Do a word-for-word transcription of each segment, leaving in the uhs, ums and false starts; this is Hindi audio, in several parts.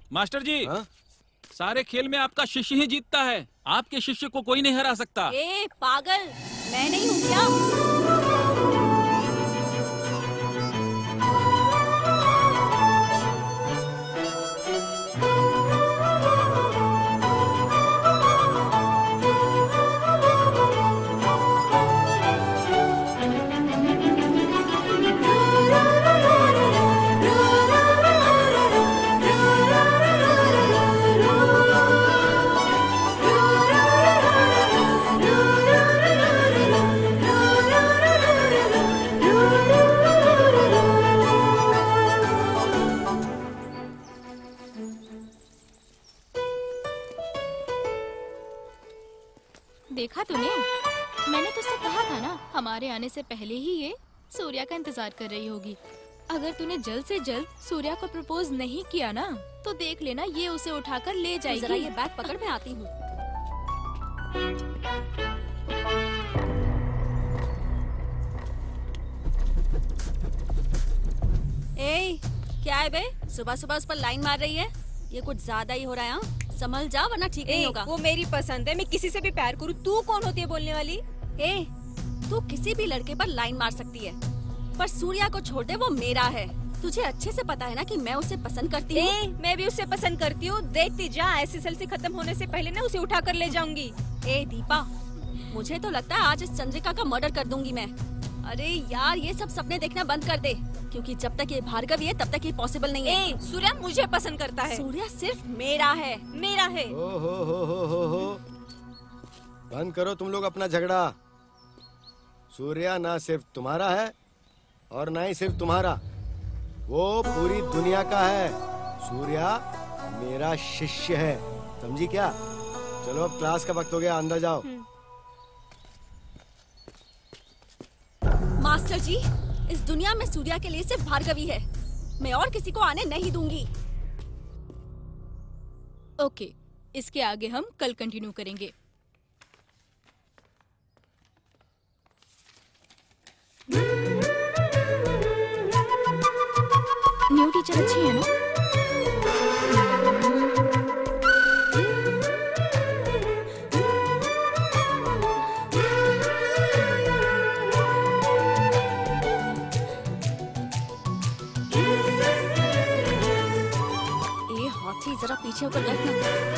मास्टर जी, हा? सारे खेल में आपका शिष्य ही जीतता है, आपके शिष्य को कोई नहीं हरा सकता। ए पागल, मैं नहीं हूँ क्या? देखा तूने? मैंने तुझसे कहा था ना, हमारे आने से पहले ही ये सूर्या का इंतजार कर रही होगी। अगर तूने जल्द से जल्द सूर्या को प्रपोज नहीं किया ना, तो देख लेना ये उसे उठाकर ले जाएगी। जरा ये बैग पकड़, मैं आती हूँ। ए, क्या है बे? सुबह सुबह उस पर लाइन मार रही है, ये कुछ ज्यादा ही हो रहा है। हाँ? संभल जा वरना ठीक नहीं होगा। वो मेरी पसंद है, मैं किसी से भी प्यार करूँ। तू कौन होती है बोलने वाली? ए, तू किसी भी लड़के पर लाइन मार सकती है, पर सूर्या को छोड़ दे, वो मेरा है। तुझे अच्छे से पता है ना कि मैं उसे पसंद करती हूँ। मैं भी उसे पसंद करती हूँ। देखती जा, एसएसएलसी खत्म होने से पहले ना उसे उठा कर ले जाऊंगी। ए दीपा, मुझे तो लगता है आज इस चंद्रिका का मर्डर कर दूंगी मैं। अरे यार, ये सब सपने देखना बंद कर दे, क्योंकि जब तक ये भार्गवी है तब तक ये पॉसिबल नहीं है। ए, सूर्या मुझे पसंद करता है। सूर्या सिर्फ मेरा है, मेरा है। ओ हो हो हो हो हो। बंद करो तुम लोग अपना झगड़ा। सूर्या ना सिर्फ तुम्हारा है और ना ही सिर्फ तुम्हारा, वो पूरी दुनिया का है। सूर्या मेरा शिष्य है, समझी क्या? चलो अब क्लास का वक्त हो गया, अंदर जाओ। मास्टर जी, इस दुनिया में सूर्या के लिए सिर्फ भार्गवी है, मैं और किसी को आने नहीं दूंगी। ओके, इसके आगे हम कल कंटिन्यू करेंगे। न्यू टीचर अच्छी है ना? जरा पीछे होकर देखना।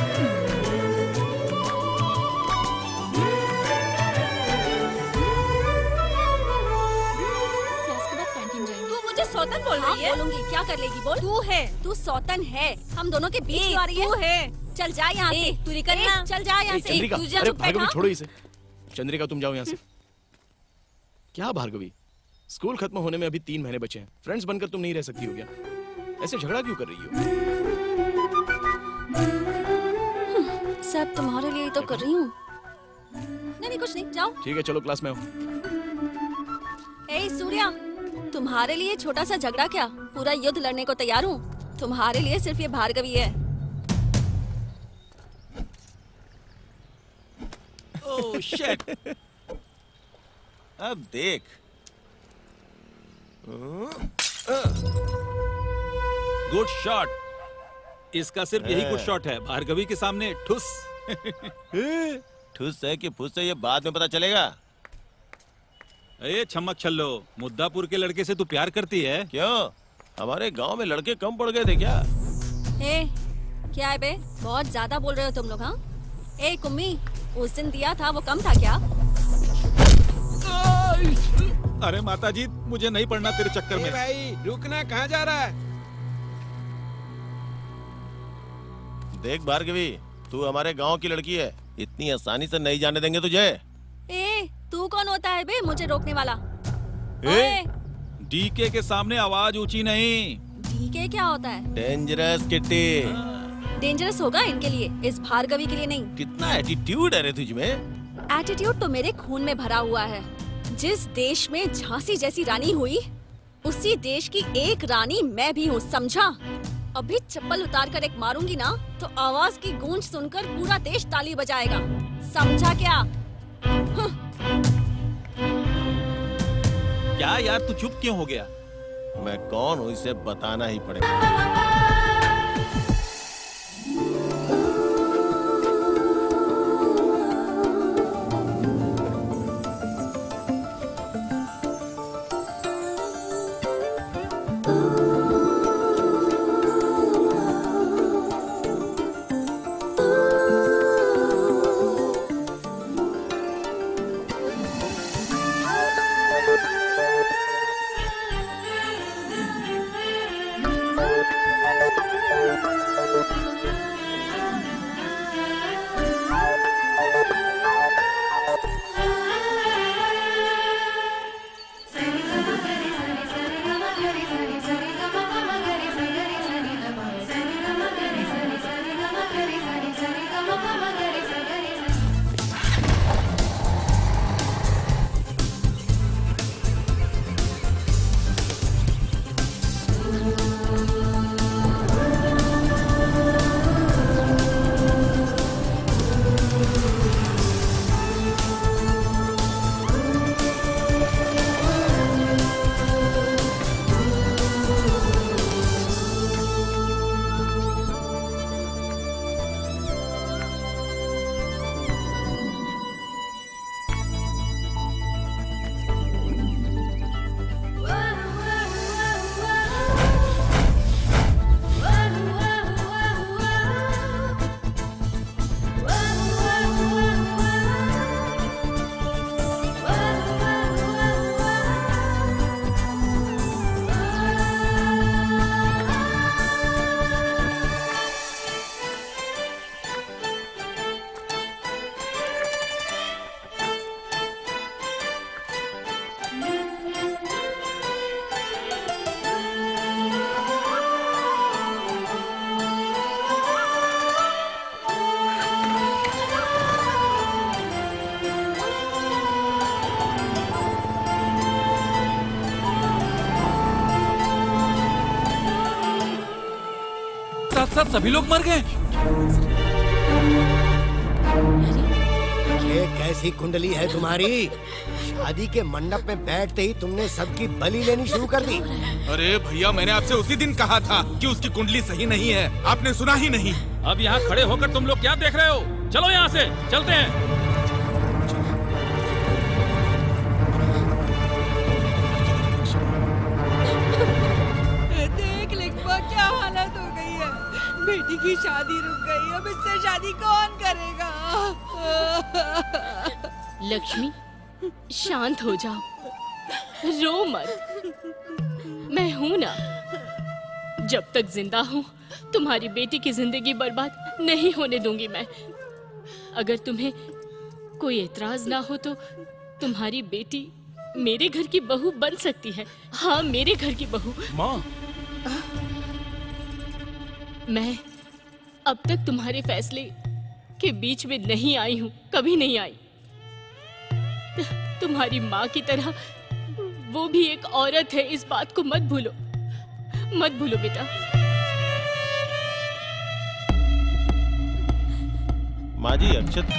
क्लास के बाद कैंटीन जाएंगे। तू मुझे सौतन बोल रही है? बोलूंगी, क्या कर लेगी बोल। तू है, तू सौतन है, हम दोनों के बीच आ रही है। तू है, चल जा यहाँ से, तू निकलना, चल जा यहाँ से। चंद्रिका, अरे भार्गवी छोड़ो इसे। चंद्रिका तुम जाओ यहाँ से। क्या भार्गवी, स्कूल खत्म होने में अभी तीन महीने बचे हैं, फ्रेंड्स बनकर तुम नहीं रह सकती हो क्या? ऐसे झगड़ा क्यों कर रही हो? सब तुम्हारे लिए तो कर रही हूँ। नहीं नहीं कुछ नहीं, जाओ। ठीक है चलो क्लास में आओ। ए सूर्या, तुम्हारे लिए छोटा सा झगड़ा क्या, पूरा युद्ध लड़ने को तैयार हूँ। तुम्हारे लिए सिर्फ ये भार्गवी है। Oh shit. अब देख। Good shot. इसका सिर्फ यही गुड शॉट है, भार्गवी के सामने ठुस। ठुस है कि फुस है ये बाद में पता चलेगा। ए छमक छल्लो, मुद्दापुर के लड़के से तू प्यार करती है? क्यों, हमारे गांव में लड़के कम पड़ गए थे क्या? ए, क्या है बे, बहुत ज्यादा बोल रहे हो तुम लोग। हाँ ए कुम्मी, उस दिन दिया था वो कम था क्या? अरे माताजी, मुझे नहीं पढ़ना तेरे चक्कर में। भाई रुकना, कहाँ जा रहा है? देख भार्गवी, तू हमारे गांव की लड़की है, इतनी आसानी से नहीं जाने देंगे तुझे। ए, तू कौन होता है बे मुझे रोकने वाला? ए? डीके के सामने आवाज ऊंची नहीं। डीके क्या होता है? Dangerous kitty. डेंजरस होगा इनके लिए, इस भार्गवी के लिए नहीं। कितना एटीट्यूड है रे तुझ में। एटीट्यूड तो मेरे खून में भरा हुआ है। जिस देश में झांसी जैसी रानी हुई, उसी देश की एक रानी मैं भी हूँ, समझा? अभी चप्पल उतार कर एक मारूंगी ना, तो आवाज की गूंज सुनकर पूरा देश ताली बजाएगा, समझा क्या? क्या यार, तू चुप क्यों हो गया? मैं कौन हूँ इसे बताना ही पड़ेगा। साथ साथ सभी लोग मर गए। ये कैसी कुंडली है तुम्हारी? शादी के मंडप में बैठते ही तुमने सबकी बलि लेनी शुरू कर दी। अरे भैया, मैंने आपसे उसी दिन कहा था कि उसकी कुंडली सही नहीं है, आपने सुना ही नहीं। अब यहाँ खड़े होकर तुम लोग क्या देख रहे हो? चलो यहाँ से चलते हैं। देख लिखवा क्या हालत हो गई है। बेटी की शादी रुक गई, अब इससे शादी कौन करेगा? लक्ष्मी, शांत हो जाओ, रो मत। मैं हूं ना, जब तक जिंदा हूं तुम्हारी बेटी की जिंदगी बर्बाद नहीं होने दूंगी मैं। अगर तुम्हें कोई एतराज ना हो तो तुम्हारी बेटी मेरे घर की बहू बन सकती है। हाँ, मेरे घर की बहू। माँ, मैं अब तक तुम्हारे फैसले के बीच में नहीं आई हूँ, कभी नहीं आई। तुम्हारी माँ की तरह वो भी एक औरत है, इस बात को मत भूलो, मत भूलो बेटा। माँ जी, अक्षत।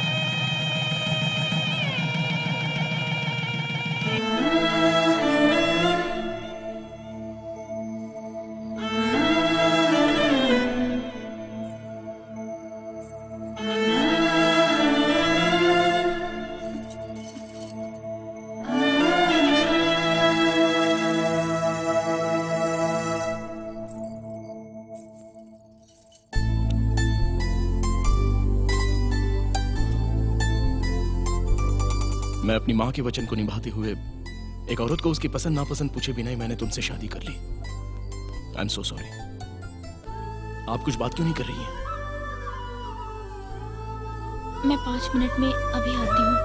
मैं अपनी माँ के वचन को निभाते हुए एक औरत को उसकी पसंद नापसंद पूछे बिना ही मैंने तुमसे शादी कर ली। आई एम सो सॉरी। आप कुछ बात क्यों नहीं कर रही हैं? मैं पाँच मिनट में अभी आती हूँ।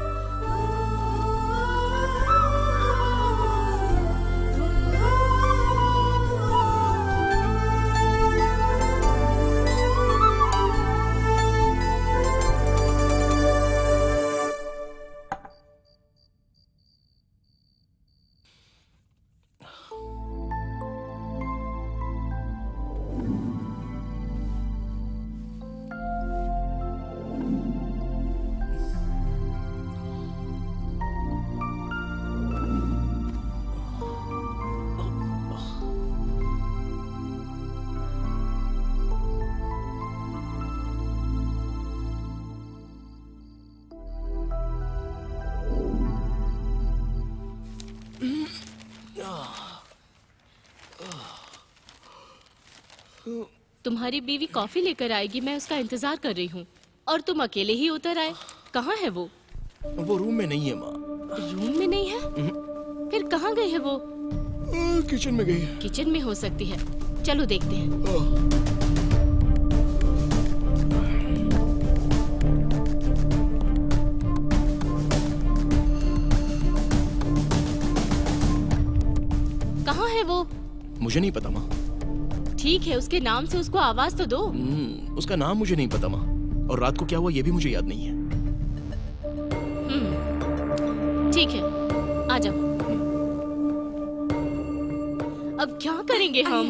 तुम्हारी बीवी कॉफी लेकर आएगी, मैं उसका इंतजार कर रही हूँ। और तुम अकेले ही उतर आए। कहाँ है वो? वो रूम में नहीं है माँ। रूम में नहीं है? फिर कहाँ गई है वो? किचन में गई है। किचन में हो सकती है, चलो देखते हैं। कहाँ है वो? मुझे नहीं पता माँ। ठीक है, उसके नाम से उसको आवाज तो दो। उसका नाम मुझे नहीं पता माँ, और रात को क्या हुआ ये भी मुझे याद नहीं है। ठीक है, आ जाओ। अब क्या करेंगे हम?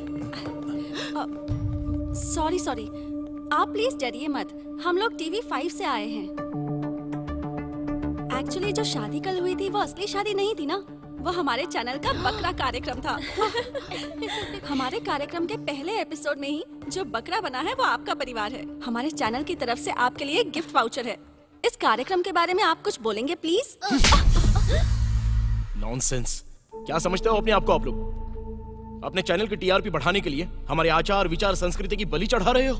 सॉरी सॉरी, आप प्लीज डरिए मत, हम लोग टीवी फाइव से आए हैं। एक्चुअली जो शादी कल हुई थी वो असली शादी नहीं थी ना, वो हमारे चैनल का बकरा कार्यक्रम था। हमारे कार्यक्रम के पहले एपिसोड में ही जो बकरा बना है वो आपका परिवार है। हमारे चैनल की तरफ से आपके लिए गिफ्ट वाउचर है। इस कार्यक्रम के बारे में आप कुछ बोलेंगे प्लीज? नॉनसेंस। क्या समझते हो अपने आप को आप लोग? अपने चैनल की टीआरपी बढ़ाने के लिए हमारे आचार विचार संस्कृति की बलि चढ़ा रहे हो।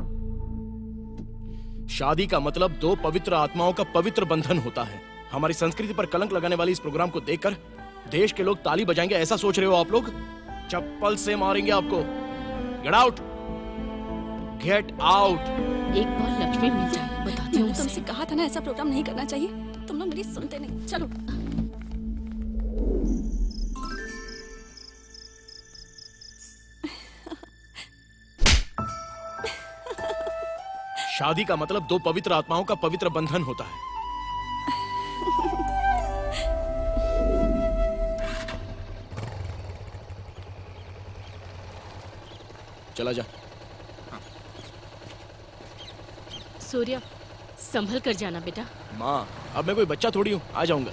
शादी का मतलब दो पवित्र आत्माओं का पवित्र बंधन होता है। हमारी संस्कृति पर कलंक लगाने वाली इस प्रोग्राम को देखकर देश के लोग ताली बजाएंगे ऐसा सोच रहे हो आप लोग? चप्पल से मारेंगे आपको। Get out, get out. एक बार लक्ष्मी मिल जाए, बताती हूँ। तुमसे कहा था ना ऐसा प्रोग्राम नहीं करना चाहिए, तुम लोग मेरी सुनते नहीं। चलो। शादी का मतलब दो पवित्र आत्माओं का पवित्र बंधन होता है। चला जा। सूर्या, संभल कर जाना बेटा। माँ, अब मैं कोई बच्चा थोड़ी हूँ, आ जाऊंगा।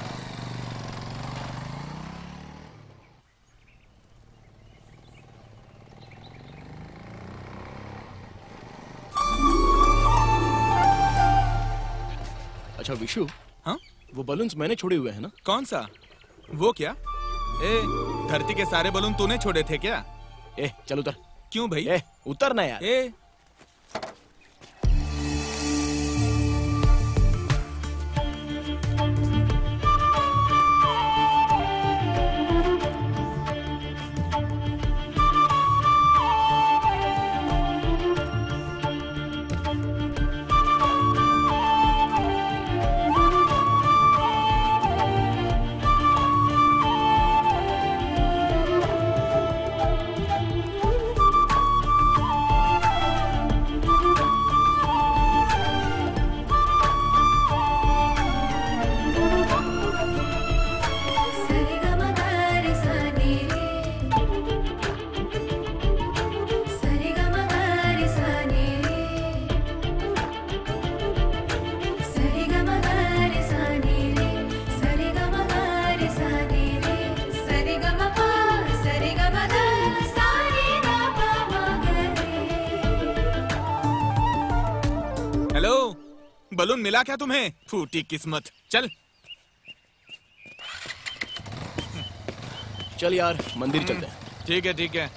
अच्छा विशु, हाँ? वो बलून्स मैंने छोड़े हुए हैं ना? कौन सा? वो क्या? ए, धरती के सारे बलून तूने छोड़े थे क्या? ए, चल उतर। क्यों भाई? ए, उतर ना यार। ए, बलून मिला क्या तुम्हें? फूटी किस्मत। चल चल यार, मंदिर चलते हैं। ठीक है ठीक है।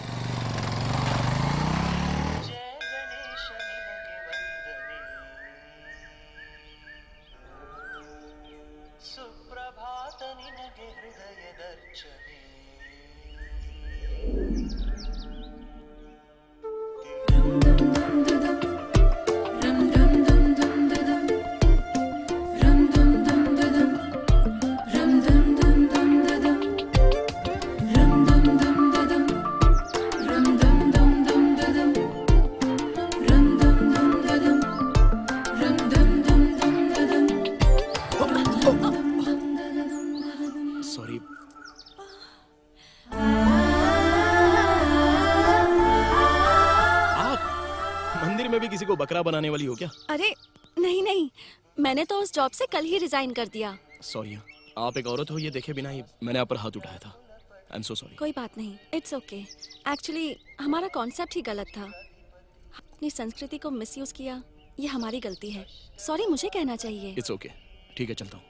बकरा बनाने वाली हो क्या? अरे नहीं नहीं, मैंने तो उस जॉब से कल ही रिजाइन कर दिया। सॉरी, आप एक औरत हो ये देखे बिना ही मैंने आप पर हाथ उठाया था। I am so sorry. कोई बात नहीं, इट्स ओके। एक्चुअली हमारा कॉन्सेप्ट ही गलत था। अपनी संस्कृति को मिसयूज किया, ये हमारी गलती है। सॉरी मुझे कहना चाहिए। इट्स ओके, ठीक है चलता हूँ।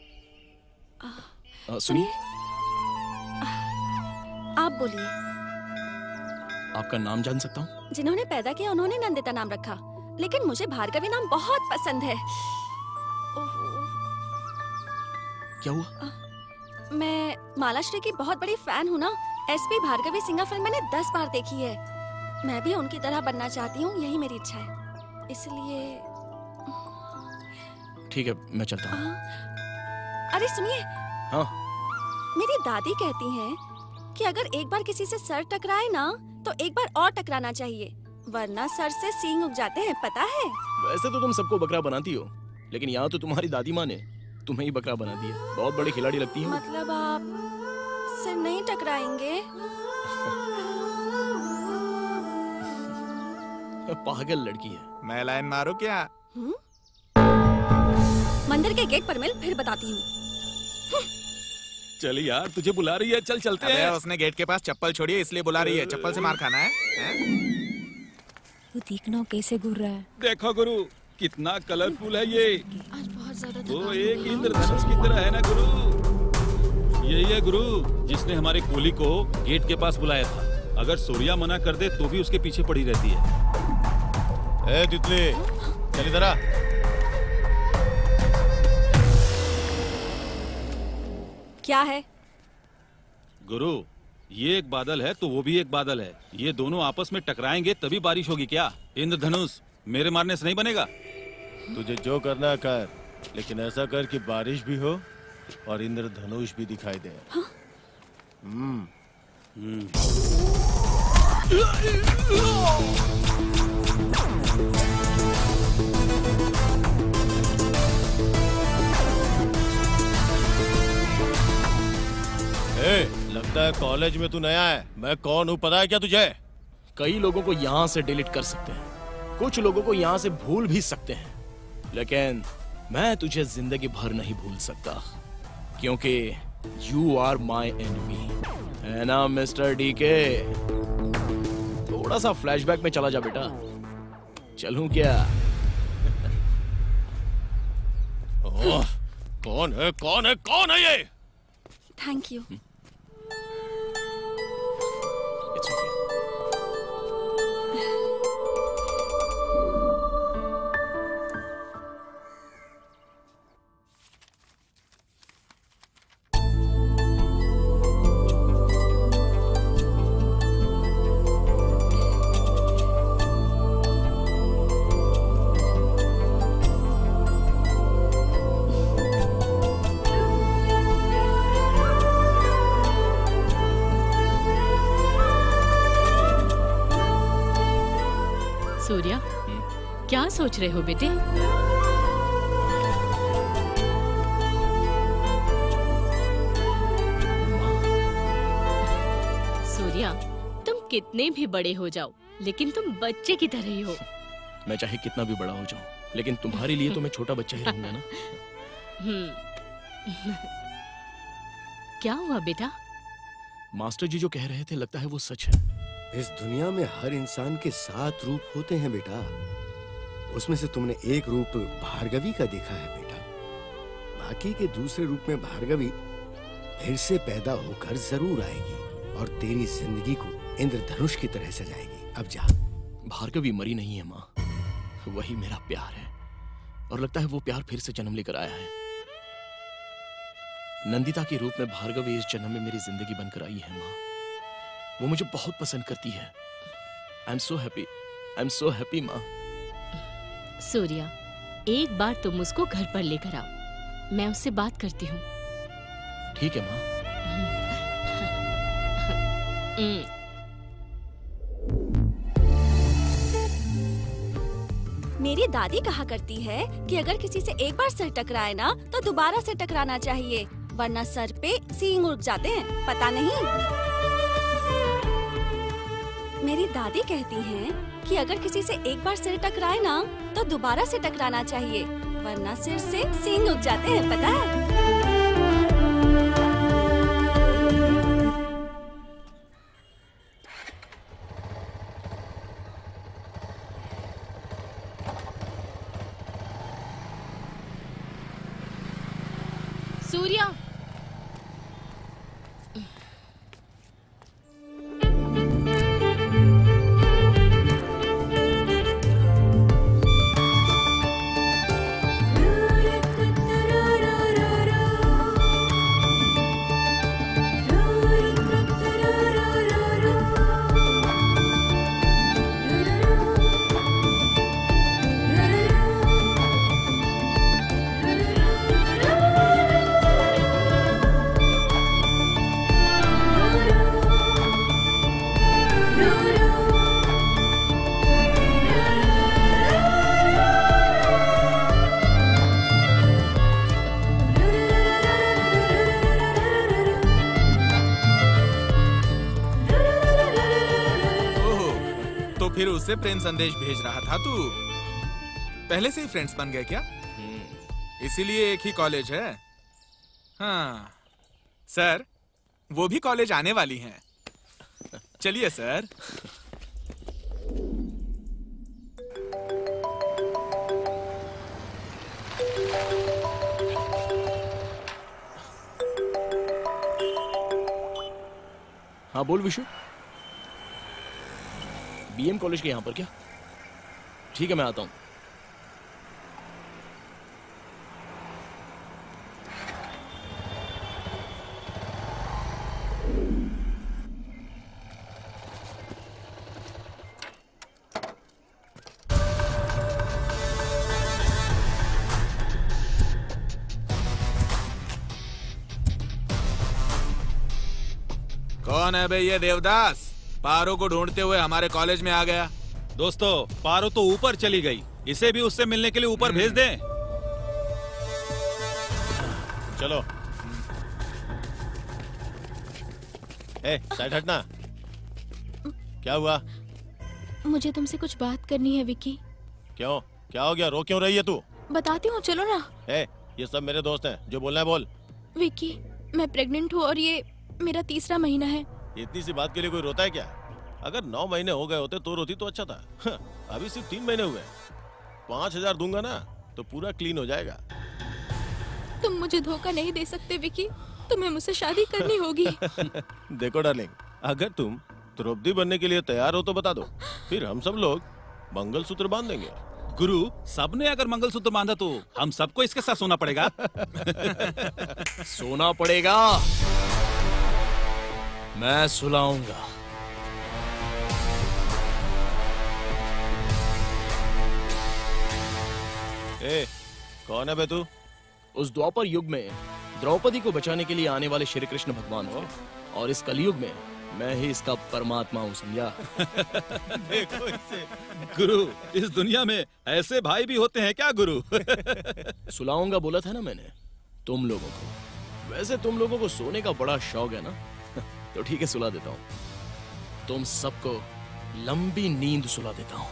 सुनिए, आप बोलिए। आपका नाम जान सकता हूँ? जिन्होंने पैदा किया उन्होंने नंदिता नाम रखा, लेकिन मुझे भार्गवी नाम बहुत पसंद है। क्या हुआ? आ, मैं मालाश्री की बहुत बड़ी फैन हूँ ना। एसपी भार्गवी सिंघा फिल्म मैंने दस बार देखी है। मैं भी उनकी तरह बनना चाहती हूँ, यही मेरी इच्छा है। इसलिए ठीक है, मैं चलता हूँ। अरे सुनिए। हाँ? मेरी दादी कहती हैं कि अगर एक बार किसी से सर टकराए ना तो एक बार और टकराना चाहिए, वरना सर से सींग उग जाते हैं, पता है? वैसे तो तुम सबको बकरा बनाती हो, लेकिन यहाँ तो तुम्हारी दादी माँ ने तुम्हें ही बकरा बना दिया। बहुत बड़ी खिलाड़ी लगती है। मतलब आप सिर नहीं टकराएंगे? पागल लड़की है। मैं लाइन मारूं क्या? हुँ? मंदिर के गेट पर मिल, फिर बताती हूँ। चल यार, तुझे बुला रही है, चल चलते हैं। उसने गेट के पास चप्पल छोड़ी है, इसलिए बुला रही है। चप्पल से मार खाना है, है? तू देखना कैसे घूर रहा है। देखो गुरु, कितना कलरफुल है ये। आज बहुत ज्यादा वो एक इंद्रधनुष की तरह है ना गुरु। यही है गुरु जिसने हमारे कोली को गेट के पास बुलाया था। अगर सूर्या मना कर दे तो भी उसके पीछे पड़ी रहती है। ए तितली, चल इधर आ। क्या है? गुरु, ये एक बादल है तो वो भी एक बादल है। ये दोनों आपस में टकराएंगे तभी बारिश होगी क्या? इंद्रधनुष मेरे मारने से नहीं बनेगा। तुझे जो करना कर, लेकिन ऐसा कर कि बारिश भी हो और इंद्रधनुष भी दिखाई दे। हाँ? हम्म। ए, लगता है कॉलेज में तू नया है। मैं कौन हूँ पता है क्या तुझे? कई लोगों को यहाँ से डिलीट कर सकते हैं, कुछ लोगों को यहाँ से भूल भी सकते हैं, लेकिन मैं तुझे जिंदगी भर नहीं भूल सकता, क्योंकि यू आर माई एनिमी, है ना मिस्टर डीके? थोड़ा सा फ्लैशबैक में चला जा बेटा। चलूं क्या? ओह, कौन है कौन है कौन है ये? Thank you. It's okay. Surya, क्या सोच रहे हो बेटे? सूर्या, तुम कितने भी बड़े हो जाओ, लेकिन तुम बच्चे की तरह ही हो। मैं चाहे कितना भी बड़ा हो जाऊं, लेकिन तुम्हारे लिए तो मैं छोटा बच्चा ही रहूंगा ना। हम्म। क्या हुआ बेटा? मास्टर जी जो कह रहे थे, लगता है वो सच है। इस दुनिया में हर इंसान के सात रूप होते हैं बेटा। उसमें से तुमने एक रूप भार्गवी का देखा है बेटा। बाकी के दूसरे रूप में भार्गवी फिर से पैदा होकर जरूर आएगी और तेरी जिंदगी को इंद्रधनुष की तरह सजाएगी। अब जा। भार्गवी मरी नहीं है माँ, वही मेरा प्यार है, और लगता है वो प्यार फिर से जन्म लेकर आया है। नंदिता के रूप में भार्गवी इस जन्म में मेरी जिंदगी बनकर आई है माँ। वो मुझे बहुत पसंद करती है। I am so happy, I am so happy माँ। सूर्या, एक बार तुम उसको घर पर लेकर आओ, मैं उससे बात करती हूँ। ठीक है माँ। मेरी दादी कहा करती है कि अगर किसी से एक बार सिर टकराए ना तो दोबारा से टकराना चाहिए, वरना सर पे सींग उड़ जाते हैं, पता नहीं? मेरी दादी कहती हैं कि अगर किसी से एक बार सिर टकराए ना तो दोबारा से टकराना चाहिए, वरना सिर से सींग उग जाते हैं, पता है? सूर्या, फिर उससे प्रेम संदेश भेज रहा था तू? पहले से ही फ्रेंड्स बन गए क्या? इसीलिए एक ही कॉलेज है। हाँ सर, वो भी कॉलेज आने वाली हैं। चलिए सर। हाँ बोल विशु। बीएम कॉलेज के यहाँ पर क्या? ठीक है मैं आता हूँ। कौन है बे ये देवदास? पारो को ढूंढते हुए हमारे कॉलेज में आ गया। दोस्तों, पारो तो ऊपर चली गई, इसे भी उससे मिलने के लिए ऊपर भेज दें। चलो। ए, साइड हटना। क्या हुआ? मुझे तुमसे कुछ बात करनी है विकी। क्यों, क्या हो गया? रो क्यों रही है तू? बताती हूँ, चलो ना। ए, ये सब मेरे दोस्त हैं, जो बोलना है बोल। विक्की, मैं प्रेग्नेंट हूँ और ये मेरा तीसरा महीना है। इतनी सी बात के लिए कोई रोता है क्या? अगर नौ महीने हो गए होते तो रोती तो अच्छा था। अभी सिर्फ तीन महीने हुए। पाँच हजार दूंगा ना तो पूरा क्लीन हो जाएगा। तुम मुझे धोखा नहीं दे सकते विक्की, तुम्हें मुझसे शादी करनी होगी। देखो डार्लिंग, अगर तुम द्रौपदी बनने के लिए तैयार हो तो बता दो, फिर हम सब लोग मंगलसूत्र बांध देंगे। गुरु, सबने अगर मंगलसूत्र बांधा तो हम सबको इसके साथ सोना पड़ेगा। सोना पड़ेगा, मैं सुलाऊंगा। ए, कौन है बे तू? उस द्वापर युग में द्रौपदी को बचाने के लिए आने वाले श्री कृष्ण भगवान हो, और इस कलयुग में मैं ही इसका परमात्मा हूँ, समझा? देखो इसे। गुरु, इस दुनिया में ऐसे भाई भी होते हैं क्या गुरु? सुलाऊंगा बोला था ना मैंने तुम लोगों को। वैसे तुम लोगों को सोने का बड़ा शौक है ना, तो ठीक है, सुला देता हूँ। तुम सबको लंबी नींद सुला देता हूँ।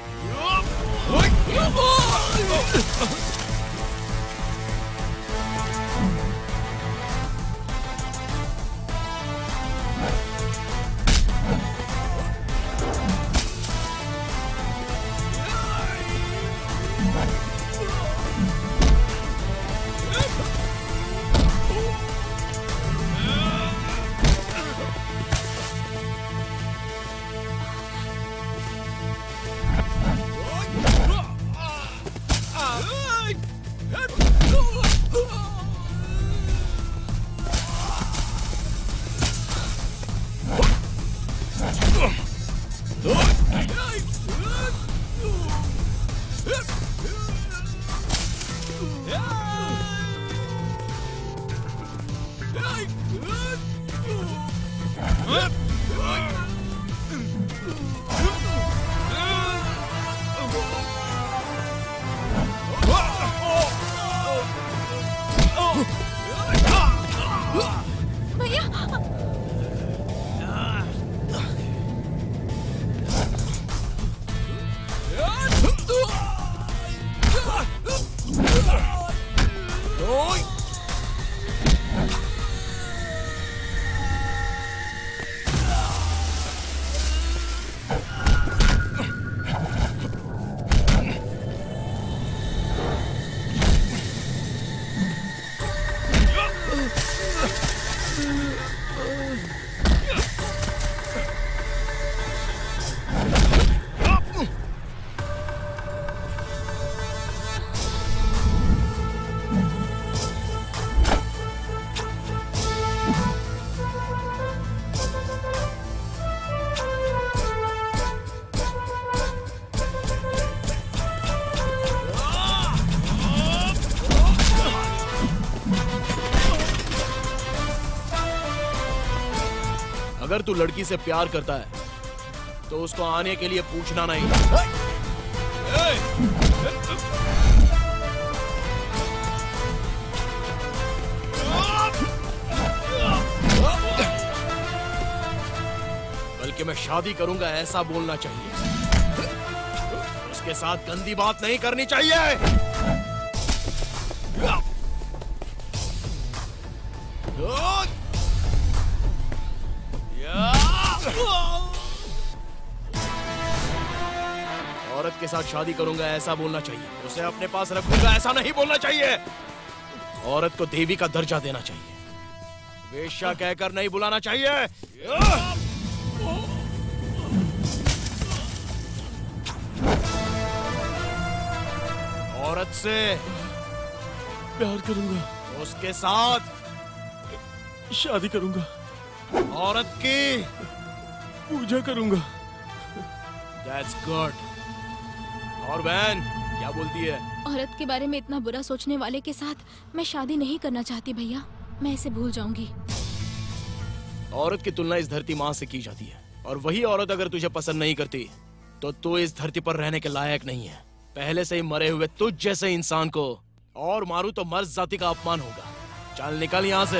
अगर तू लड़की से प्यार करता है तो उसको आने के लिए पूछना नहीं। बल्कि मैं शादी करूंगा ऐसा बोलना चाहिए। उसके साथ गंदी बात नहीं करनी चाहिए। औरत के साथ शादी करूंगा ऐसा बोलना चाहिए। उसे अपने पास रखूंगा ऐसा नहीं बोलना चाहिए। औरत को देवी का दर्जा देना चाहिए, वेश्या कहकर नहीं बुलाना चाहिए। औरत से प्यार करूंगा, उसके साथ शादी करूंगा, औरत की पूजा करूंगा। That's good। और बहन क्या बोलती है? औरत के बारे में इतना बुरा सोचने वाले के साथ मैं शादी नहीं करना चाहती भैया, मैं इसे भूल जाऊंगी। औरत की तुलना इस धरती माँ से की जाती है, और वही औरत अगर तुझे पसंद नहीं करती तो तू इस धरती पर रहने के लायक नहीं है। पहले से ही मरे हुए तुझ जैसे इंसान को और मारू तो मर्द जाति का अपमान होगा। चल निकल यहाँ से।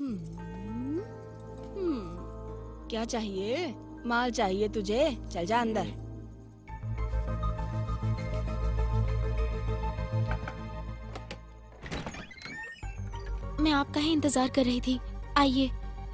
हम्म, हम्म, क्या चाहिए? माल चाहिए तुझे? चल जा अंदर। मैं आपका ही इंतजार कर रही थी, आइए।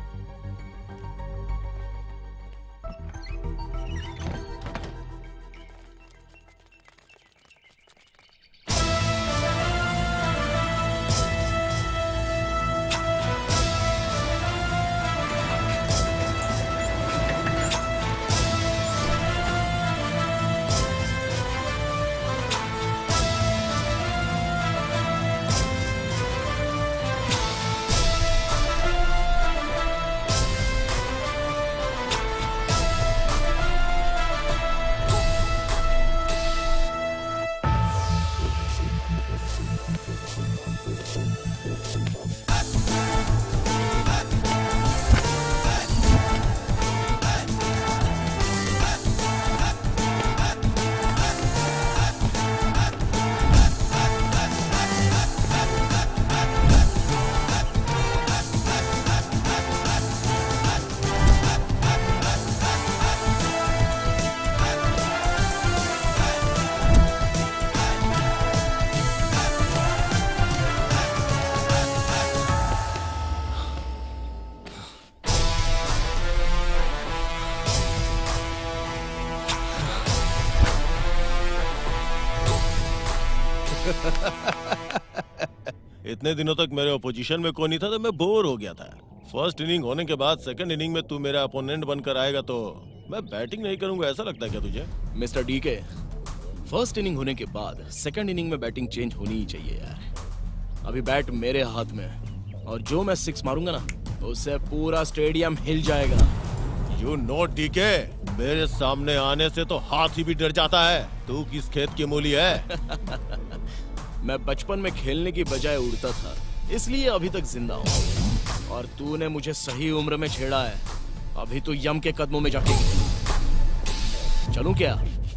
इतने दिनों तक मेरे ओपोजिशन में कोई नहीं था तो मैं बोर हो गया था। फर्स्ट इनिंग होने के बाद सेकंड इनिंग में तू मेरा अपोनेंट बनकर आएगा तो मैं बैटिंग नहीं करूंगा, ऐसा लगता है क्या तुझे? मिस्टर डीके, फर्स्ट इनिंग होने के बाद सेकंड इनिंग में बैटिंग चेंज होनी ही चाहिए यार। अभी बैट मेरे हाथ में है और जो मैं सिक्स मारूंगा ना उससे पूरा स्टेडियम हिल जाएगा। यू नो डीके, मेरे सामने आने से तो हाथी भी डर जाता है। तू किस खेत की मूली है? मैं बचपन में खेलने की बजाय उड़ता था, इसलिए अभी तक जिंदा हूँ। और तूने मुझे सही उम्र में छेड़ा है, अभी तो यम के कदमों में जाके चलूं क्या?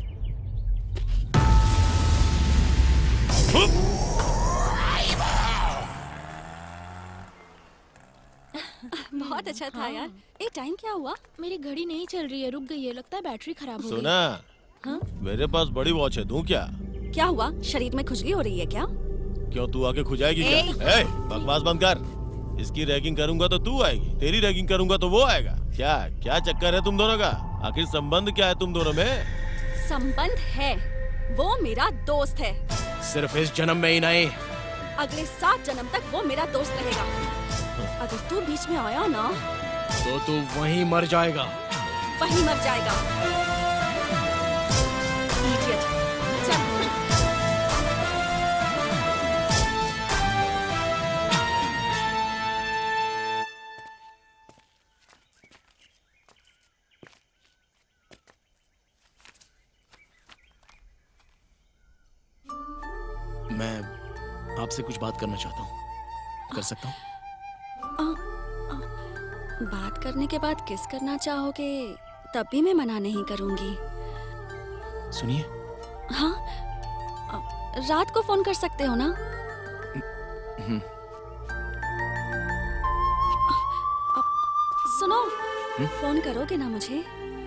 बहुत अच्छा था यार। ए टाइम क्या हुआ? मेरी घड़ी नहीं चल रही है, रुक गई है, लगता है बैटरी खराब हो गई। सुना? हाँ? मेरे पास बड़ी वॉच है, दूं क्या? क्या हुआ? शरीर में खुजली हो रही है क्या? क्यों, तू आके खुजाएगी क्या? ए, बकवास बंद कर। इसकी रैगिंग करूंगा तो तू आएगी, तेरी रैगिंग करूंगा तो वो आएगा। क्या क्या चक्कर है तुम दोनों का? आखिर संबंध क्या है तुम दोनों में? संबंध है, वो मेरा दोस्त है। सिर्फ इस जन्म में ही नहीं, अगले सात जन्म तक वो मेरा दोस्त रहेगा। अगर तू बीच में आया ना तो तू वहीं मर जाएगा। वहीं मर जाएगा। Idiot। चल। मैं आपसे कुछ बात करना चाहता हूँ, कर सकता हूँ? बात करने के बाद किस करना चाहोगे तब भी मैं मना नहीं करूंगी। सुनिए। हाँ, रात को फोन कर सकते हो ना? सुनो, हुँ? फोन करोगे ना मुझे?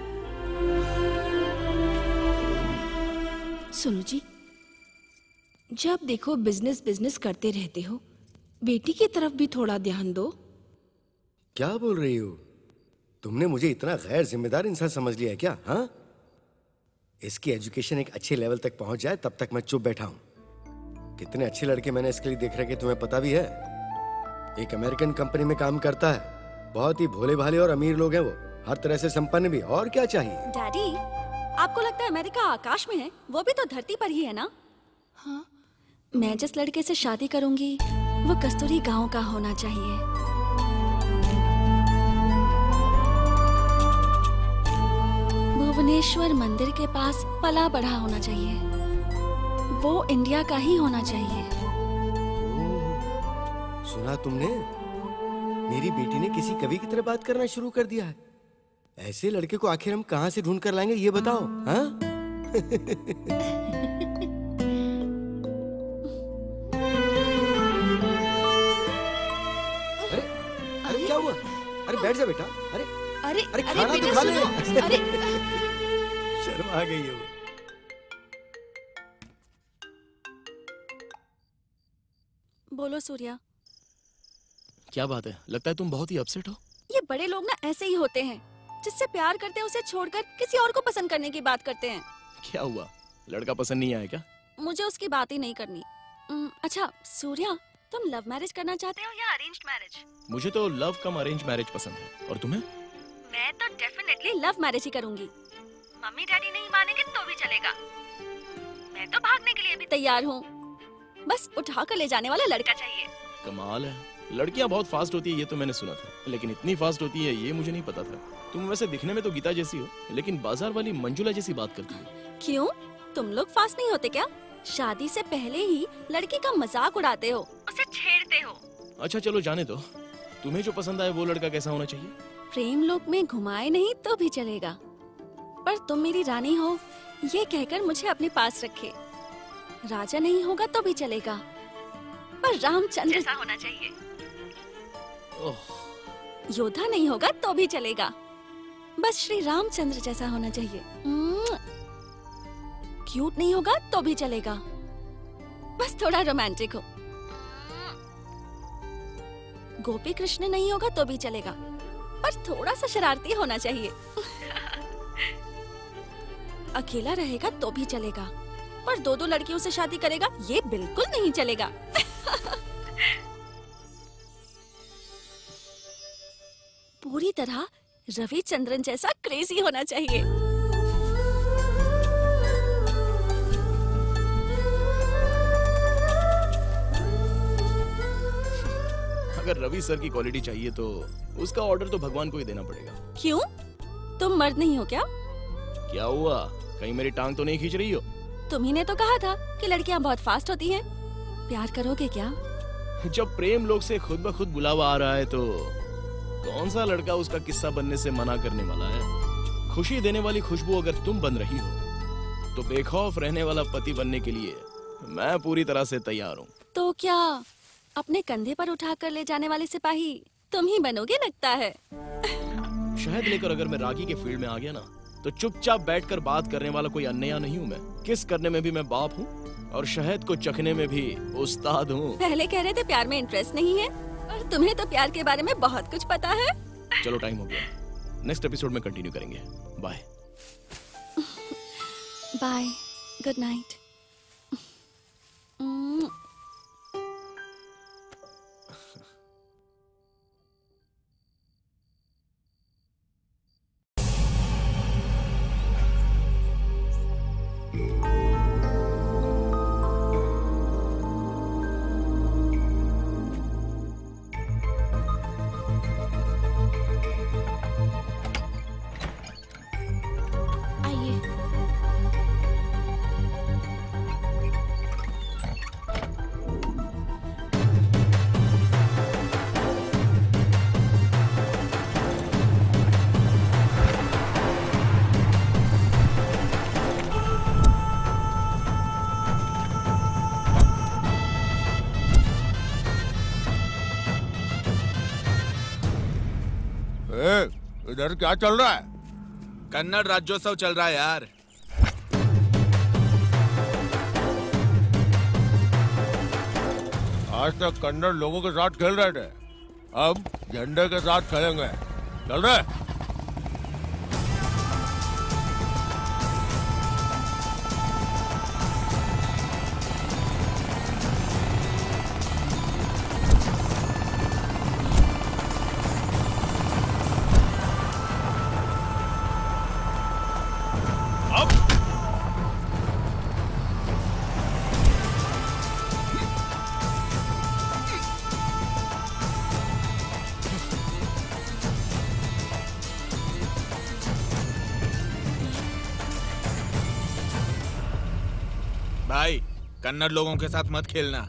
सुनो जी, जब देखो बिजनेस बिजनेस करते रहते हो, बेटी की तरफ भी थोड़ा ध्यान दो। क्या बोल रही हो? तुमने मुझे इतना गैर जिम्मेदार इंसान समझ लिया है क्या? हाँ, इसकी एजुकेशन एक अच्छे लेवल तक पहुंच जाए तब तक मैं चुप बैठा हूं। कितने अच्छे लड़के मैंने इसके लिए देख रखे तुम्हें पता भी है। एक अमेरिकन कंपनी में काम करता है, बहुत ही भोले भाले और अमीर लोग हैं वो, हर तरह से संपन्न भी। और क्या चाहिए? डैडी, आपको लगता है अमेरिका आकाश में है? वो भी तो धरती पर ही है ना? हाँ? मैं जिस लड़के से शादी करूंगी वो कस्तूरी गांव का होना चाहिए। भुवनेश्वर मंदिर के पास पला बढ़ा होना चाहिए। वो इंडिया का ही होना चाहिए। सुना तुमने? मेरी बेटी ने किसी कवि की तरह बात करना शुरू कर दिया है। ऐसे लड़के को आखिर हम कहां से ढूंढ कर लाएंगे ये बताओ? हाँ? बैठ जा बेटा। अरे अरे अरे अरे खाना तो बेटा खा ले। सुनो, अरे शर्मा गई हो। बोलो सूर्या। क्या बात है, लगता है तुम बहुत ही अपसेट हो। ये बड़े लोग ना ऐसे ही होते हैं, जिससे प्यार करते हैं उसे छोड़कर किसी और को पसंद करने की बात करते हैं। क्या हुआ, लड़का पसंद नहीं आया क्या? मुझे उसकी बात ही नहीं करनी। उम, अच्छा सूर्या, तुम लव मैरिज करना चाहते हो या अरेंज्ड मैरिज? मुझे तो लव कम अरेंज मैरिज पसंद है, और तुम्हें? मैं तो डेफिनेटली लव मैरिज ही करूंगी। मम्मी डैडी नहीं मानेंगे तो भी चलेगा। मैं तो भागने के लिए भी तैयार हूँ। बस उठा कर ले जाने वाला लड़का चाहिए। कमाल है, लड़कियां बहुत फास्ट होती है ये तो मैंने सुना था, लेकिन इतनी फास्ट होती है ये मुझे नहीं पता था। तुम वैसे दिखने में तो गीता जैसी हो, लेकिन बाजार वाली मंजुला जैसी बात करती हो। क्यों, तुम लोग फास्ट नहीं होते क्या? शादी से पहले ही लड़की का मजाक उड़ाते हो, उसे छेड़ते हो। अच्छा चलो जाने दो, तुम्हें जो पसंद आए वो लड़का कैसा होना चाहिए? प्रेम लोक में घुमाए नहीं तो भी चलेगा, पर तुम मेरी रानी हो ये कहकर मुझे अपने पास रखे। राजा नहीं होगा तो भी चलेगा, पर रामचंद्र जैसा होना चाहिए। योद्धा नहीं होगा तो भी चलेगा, बस श्री रामचंद्र जैसा होना चाहिए। क्यूट नहीं होगा तो भी चलेगा, बस थोड़ा रोमांटिक हो। गोपी कृष्ण नहीं होगा तो भी चलेगा, पर थोड़ा सा शरारती होना चाहिए। अकेला रहेगा तो भी चलेगा, पर दो दो लड़कियों से शादी करेगा ये बिल्कुल नहीं चलेगा। पूरी तरह रविचंद्रन जैसा क्रेजी होना चाहिए। अगर रवि सर की क्वालिटी चाहिए तो उसका ऑर्डर तो भगवान को ही देना पड़ेगा। क्यों, तुम मर्द नहीं हो क्या? क्या हुआ, कहीं मेरी टांग तो नहीं खींच रही हो? तुम्ही ने तो कहा था कि लड़कियां बहुत फास्ट होती हैं। प्यार करोगे क्या? जब प्रेम लोग से खुद ब खुद बुलावा आ रहा है तो कौन सा लड़का उसका किस्सा बनने से मना करने वाला है? खुशी देने वाली खुशबू अगर तुम बन रही हो तो बेखौफ रहने वाला पति बनने के लिए मैं पूरी तरह से तैयार हूँ। तो क्या अपने कंधे पर उठा कर ले जाने वाले सिपाही तुम ही बनोगे लगता है। शहद लेकर अगर मैं रागी के फील्ड में आ गया ना तो चुपचाप बैठकर बात करने वाला कोई अन्या नहीं हूँ मैं। किस करने में भी मैं बाप हूँ और शहद को चखने में भी उस्ताद हूँ। पहले कह रहे थे प्यार में इंटरेस्ट नहीं है, और तुम्हें तो प्यार के बारे में बहुत कुछ पता है। चलो टाइम हो गया, नेक्स्ट एपिसोड में कंटिन्यू करेंगे। Bye bye, good night. इधर क्या चल रहा है? कन्नड़ राज्योत्सव चल रहा है यार। आज तक कन्नड़ लोगों के साथ खेल रहे थे, अब झंडे के साथ खेलेंगे। चल रहे? भाई, कन्नड़ लोगों के साथ मत खेलना।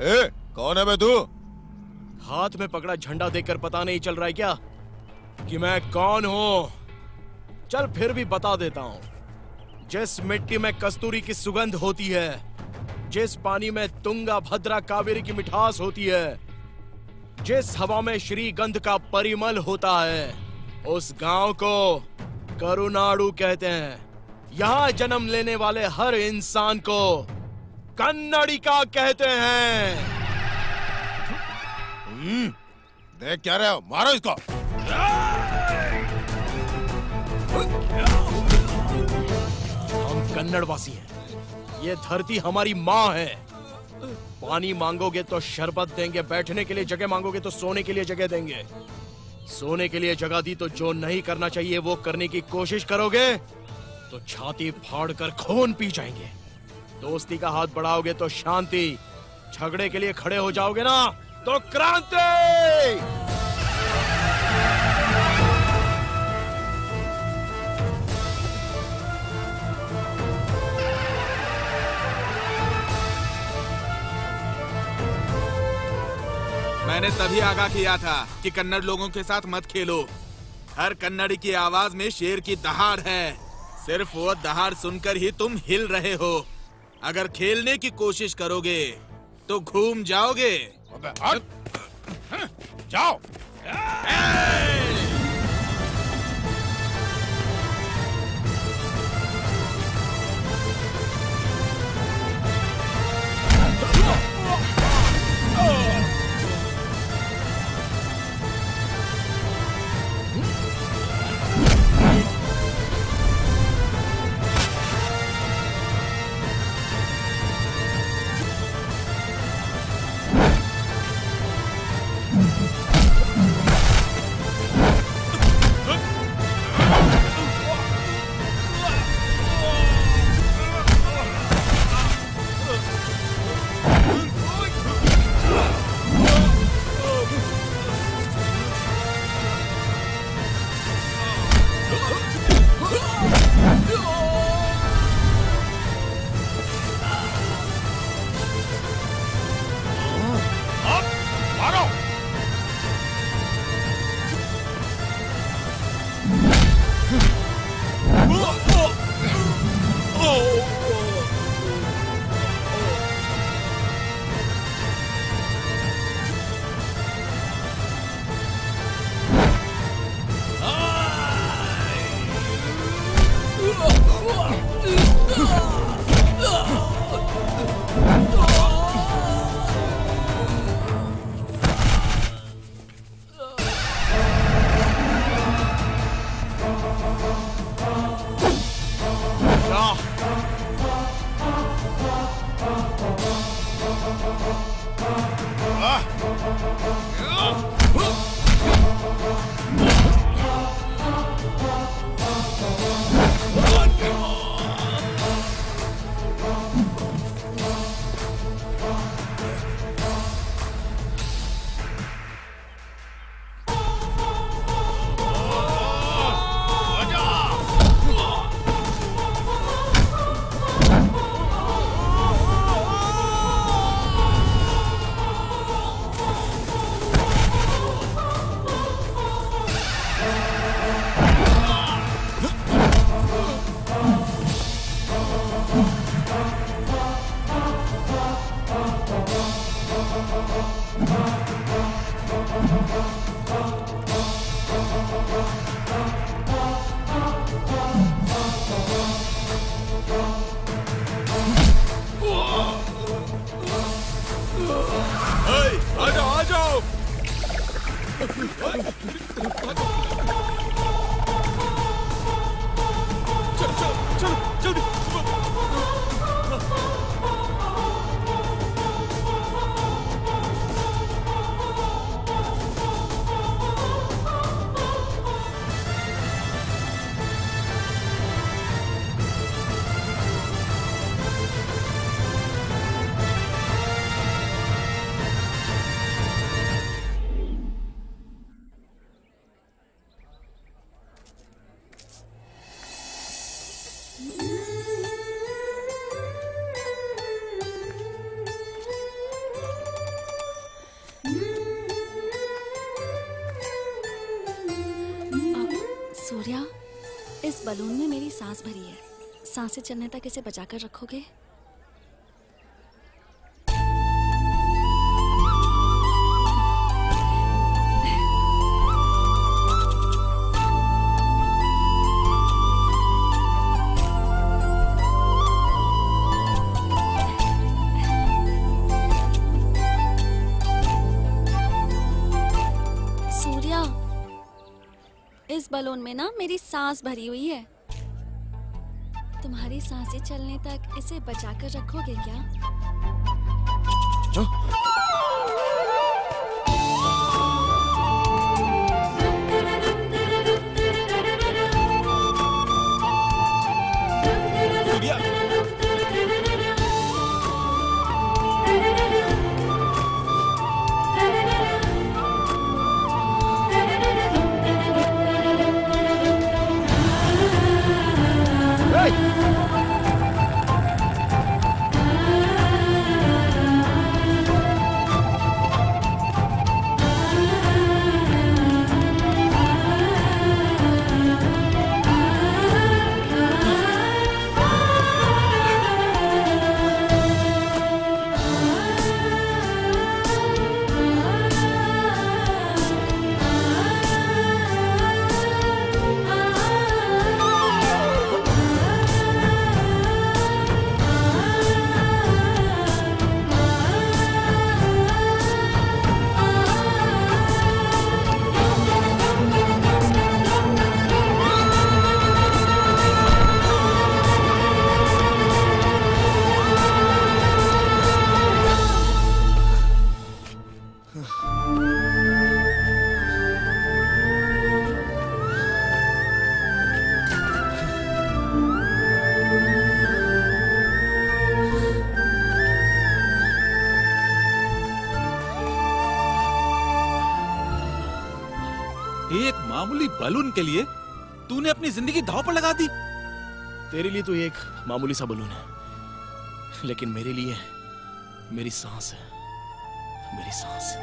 ए, कौन है बे तू? हाथ में पकड़ा झंडा देखकर पता नहीं चल रहा है क्या कि मैं कौन हूं? चल फिर भी बता देता हूं। जिस मिट्टी में कस्तूरी की सुगंध होती है, जिस पानी में तुंगा भद्रा कावेरी की मिठास होती है, जिस हवा में श्रीगंध का परिमल होता है, उस गांव को करुनाडु कहते हैं। यहाँ जन्म लेने वाले हर इंसान को कन्नडिका कहते हैं। हम्म, देख क्या रहे हो? मारो इसको। हम कन्नड़वासी हैं। ये धरती हमारी माँ है। पानी मांगोगे तो शरबत देंगे, बैठने के लिए जगह मांगोगे तो सोने के लिए जगह देंगे। सोने के लिए जगह दी तो जो नहीं करना चाहिए वो करने की कोशिश करोगे तो छाती फाड़कर खून पी जाएंगे। दोस्ती का हाथ बढ़ाओगे तो शांति, झगड़े के लिए खड़े हो जाओगे ना तो क्रांति। मैंने तभी आगाह किया था कि कन्नड़ लोगों के साथ मत खेलो। हर कन्नड़ी की आवाज में शेर की दहाड़ है। सिर्फ वो दहाड़ सुनकर ही तुम हिल रहे हो। अगर खेलने की कोशिश करोगे तो घूम जाओगे। अबे हट! जाओ। सूर्या, इस बलून में मेरी सांस भरी है। सांसें चलने तक इसे बचाकर रखोगे? सूर्या, इस बलून में ना मेरी सांस भरी हुई है। तुम्हारी सांसें चलने तक इसे बचाकर रखोगे क्या? सूर्या, एक मामूली बलून के लिए तूने अपनी जिंदगी दांव पर लगा दी। तेरे लिए तो एक मामूली सा बलून है, लेकिन मेरे लिए मेरी सांस है, मेरी सांस।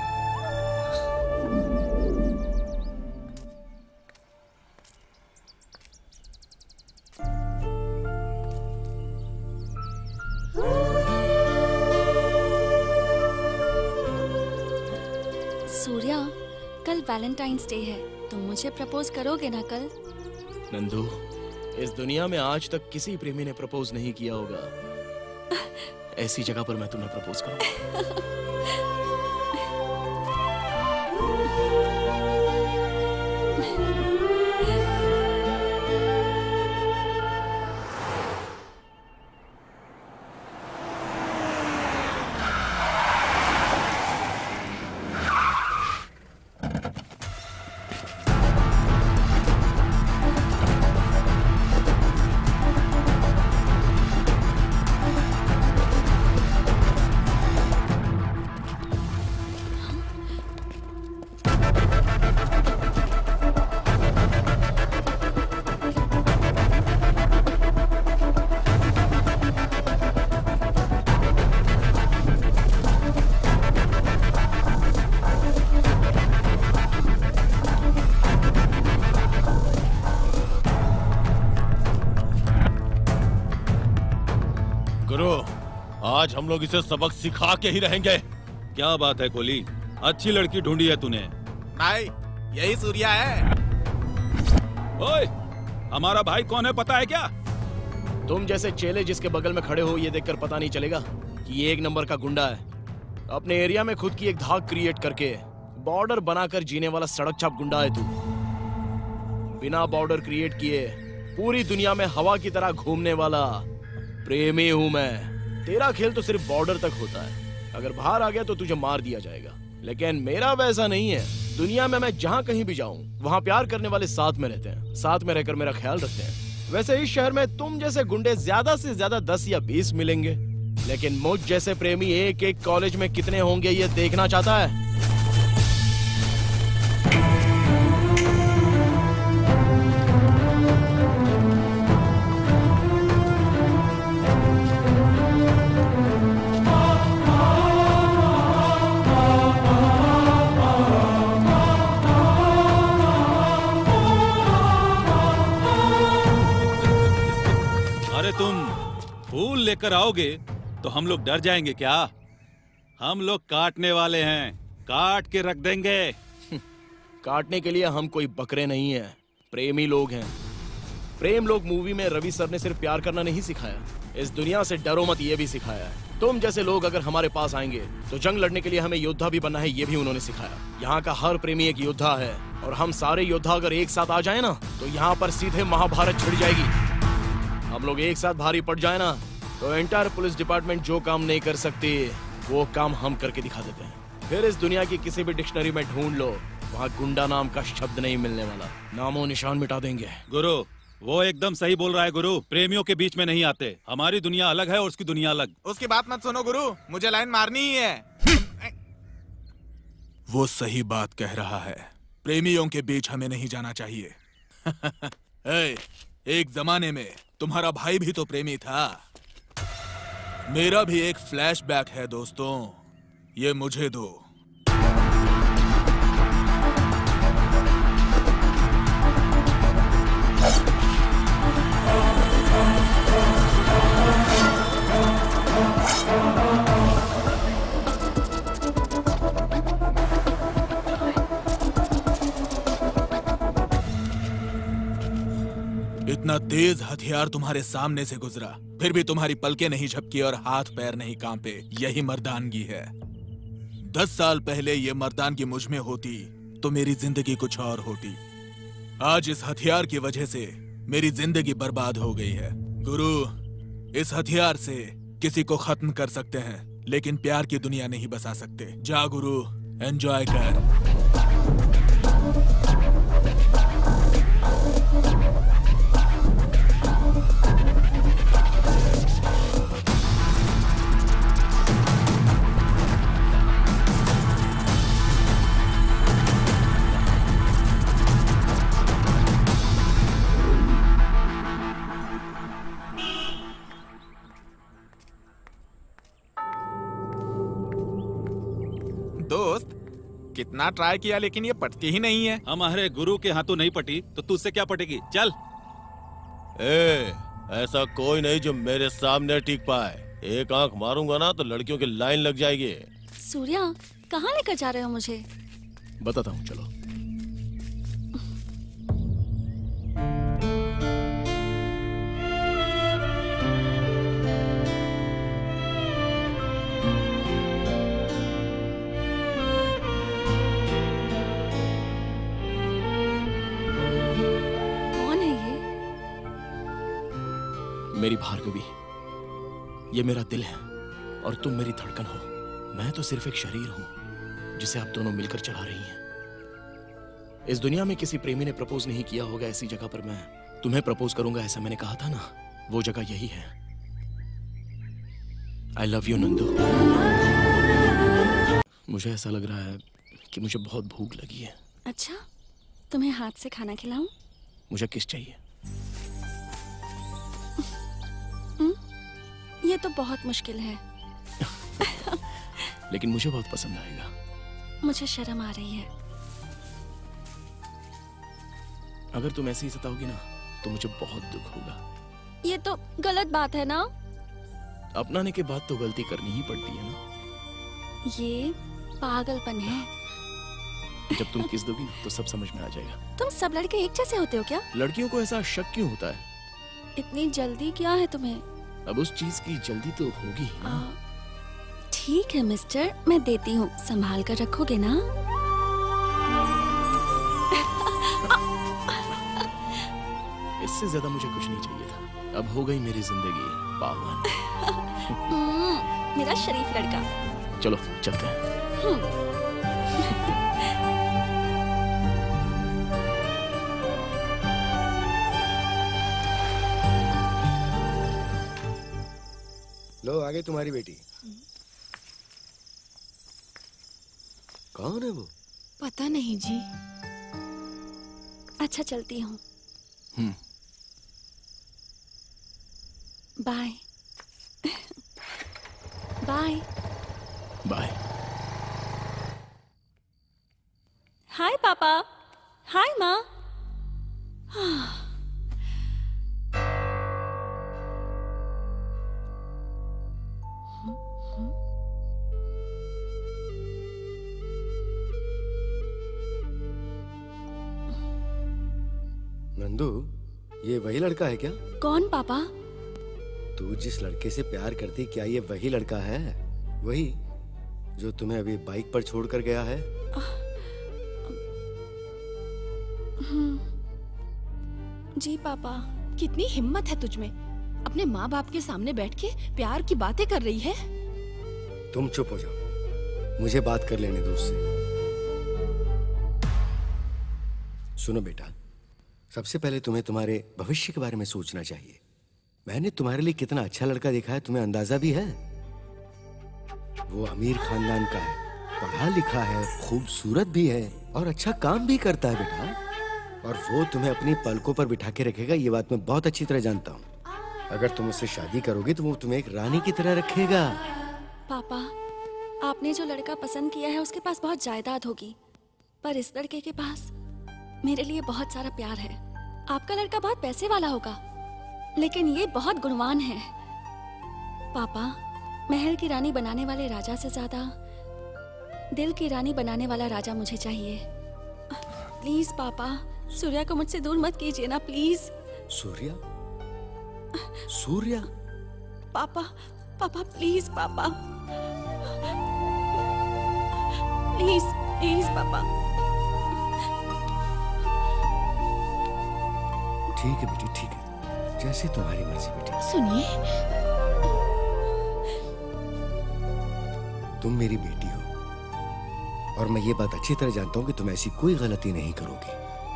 सूर्या, कल वैलेंटाइंस डे है, तुम मुझे प्रपोज करोगे ना कल? नंदू, इस दुनिया में आज तक किसी प्रेमी ने प्रपोज नहीं किया होगा। ऐसी जगह पर मैं तुम्हें प्रपोज करूंगा। आज हम लोग इसे सबक सिखा के ही रहेंगे। क्या बात है कोली, अच्छी लड़की ढूंढी है तूने। भाई, यही सूर्या है। ओए, हमारा भाई कौन है पता है क्या? तुम जैसे चेले जिसके बगल में खड़े हो ये देखकर पता नहीं चलेगा कि ये एक नंबर का गुंडा है। अपने एरिया में खुद की एक धाक क्रिएट करके बॉर्डर बनाकर जीने वाला सड़क छाप गुंडा है तू। बिना बॉर्डर क्रिएट किए पूरी दुनिया में हवा की तरह घूमने वाला प्रेमी हूं मैं। तेरा खेल तो सिर्फ बॉर्डर तक होता है, अगर बाहर आ गया तो तुझे मार दिया जाएगा। लेकिन मेरा वैसा नहीं है। दुनिया में मैं जहाँ कहीं भी जाऊं वहाँ प्यार करने वाले साथ में रहते हैं, साथ में रहकर मेरा ख्याल रखते हैं। वैसे इस शहर में तुम जैसे गुंडे ज्यादा से ज्यादा दस या बीस मिलेंगे, लेकिन मुझ जैसे प्रेमी एक एक कॉलेज में कितने होंगे ये देखना चाहता है। में तुम फूल लेकर आओगे तो हम लोग डर जाएंगे क्या? हम लोग काटने वाले हैं, काट के रख देंगे। काटने के लिए हम कोई बकरे नहीं है, प्रेमी लोग हैं। प्रेम लोग मूवी में रवि सर ने सिर्फ प्यार करना नहीं सिखाया, इस दुनिया से डरो मत ये भी सिखाया है। तुम जैसे लोग अगर हमारे पास आएंगे तो जंग लड़ने के लिए हमें योद्धा भी बनना है, ये भी उन्होंने सिखाया। यहाँ का हर प्रेमी एक योद्धा है और हम सारे योद्धा अगर एक साथ आ जाए ना तो यहाँ पर सीधे महाभारत छिड़ जाएगी। हम लोग एक साथ भारी पड़ जाए ना तो एंटायर पुलिस डिपार्टमेंट जो काम नहीं कर सकती वो काम हम करके दिखा देते हैं। फिर इस दुनिया की किसी भी डिक्शनरी में ढूंढ लो, वहाँ गुंडा नाम का शब्द नहीं मिलने वाला, नामो निशान मिटा देंगे। गुरु वो एकदम सही बोल रहा है गुरु, प्रेमियों के बीच में नहीं आते। हमारी दुनिया अलग है और उसकी दुनिया अलग। उसकी बात मत सुनो गुरु, मुझे लाइन मारनी ही है। वो सही बात कह रहा है, प्रेमियों के बीच हमें नहीं जाना चाहिए। ए, एक जमाने में तुम्हारा भाई भी तो प्रेमी था। मेरा भी एक फ्लैशबैक है दोस्तों, ये मुझे दो। इतना तेज हथियार तुम्हारे सामने से गुजरा, फिर भी तुम्हारी पलकें नहीं झपकी और हाथ पैर नहीं कांपे। यही मर्दानगी है। दस साल पहले ये मर्दानगी मुझ में होती तो मेरी जिंदगी कुछ और होती। आज इस हथियार की वजह से मेरी जिंदगी बर्बाद हो गई है। गुरु, इस हथियार से किसी को खत्म कर सकते हैं लेकिन प्यार की दुनिया नहीं बसा सकते। जा गुरु, एंजॉय कर। दोस्त, कितना ट्राई किया लेकिन ये पटती ही नहीं है। हमारे गुरु के हाथों नहीं पटी तो तुझसे क्या पटेगी? चल। ए, ऐसा कोई नहीं जो मेरे सामने टिक पाए। एक आंख मारूंगा ना तो लड़कियों की लाइन लग जाएगी। सूर्या, कहाँ लेकर जा रहे हो मुझे? बताता हूँ, चलो। मेरी भार्गवी, ये मेरा दिल है और तुम मेरी धड़कन हो। मैं तो सिर्फ एक शरीर हूं जिसे आप दोनों मिलकर चला रही हैं। इस दुनिया में किसी प्रेमी ने प्रपोज नहीं किया होगा ऐसी जगह पर मैं तुम्हें प्रपोज करूंगा, ऐसा मैंने कहा था ना, वो जगह यही है। I love you Nandu. मुझे ऐसा लग रहा है कि मुझे बहुत भूख लगी है। अच्छा, तुम्हें हाथ से खाना खिलाऊं? मुझे किस चाहिए? ये तो बहुत मुश्किल है। लेकिन मुझे बहुत पसंद आएगा। मुझे शर्म आ रही है। अगर तुम ऐसे ही सताओगी ना तो मुझे बहुत दुख होगा। ये तो गलत बात है ना? अपनाने के बाद तो गलती करनी ही पड़ती है ना। ये पागलपन है। जब तुम किस दोगी ना तो सब समझ में आ जाएगा। तुम सब लड़के एक जैसे होते हो क्या? लड़कियों को ऐसा शक क्यों होता है? इतनी जल्दी क्या है तुम्हें? अब उस चीज की जल्दी तो होगी ही ना। ठीक है मिस्टर, मैं देती हूँ, संभाल कर रखोगे ना? इससे ज्यादा मुझे कुछ नहीं चाहिए था। अब हो गई मेरी जिंदगी पावन। मेरा शरीफ लड़का। चलो चलते हैं। लो, आ गई तुम्हारी बेटी। कौन है वो? पता नहीं जी। अच्छा, चलती हूँ। हम्म। बाय। बाय। बाय। हाय पापा। हाय माँ। नंदू, ये वही लड़का है क्या? कौन पापा? तू जिस लड़के से प्यार करती, क्या ये वही लड़का है? वही जो तुम्हें अभी बाइक पर छोड़कर गया है? जी पापा। कितनी हिम्मत है तुझ में, अपने माँ बाप के सामने बैठ के प्यार की बातें कर रही है। तुम चुप हो जाओ, मुझे बात कर लेने दो उससे। सुनो बेटा, सबसे पहले तुम्हें तुम्हारे भविष्य के बारे में सोचना चाहिए। मैंने तुम्हारे लिए कितना अच्छा लड़का देखा है, तुम्हें अंदाजा भी है? वो अमीर खानदान का है, पढ़ा लिखा है, खूबसूरत भी है और अच्छा काम भी करता है बेटा। और वो तुम्हें अपनी पलकों पर बिठा के रखेगा, ये बात मैं बहुत अच्छी तरह जानता हूँ। अगर तुम उससे शादी करोगी तो वो तुम्हें एक रानी की तरह रखेगा। पापा, आपने जो लड़का पसंद किया है उसके पास बहुत जायदाद होगी, पर इस लड़के के पास मेरे लिए बहुत सारा प्यार है। आपका लड़का बहुत पैसे वाला होगा, लेकिन ये बहुत गुणवान है। पापा, महल की रानी बनाने वाले राजा से ज्यादा दिल की रानी बनाने वाला राजा मुझे चाहिए। प्लीज पापा, सूर्या को मुझसे दूर मत कीजिए ना, प्लीज। सूर्या? सूर्या? पापा, पापा प्लीज पापा, प्लीज प्लीज पापा। ठीक है बेटी, ठीक है, जैसे तुम्हारी मर्जी बेटी। सुनिए, तुम मेरी बेटी हो और मैं ये बात अच्छी तरह जानता हूँ कि तुम ऐसी कोई गलती नहीं करोगी।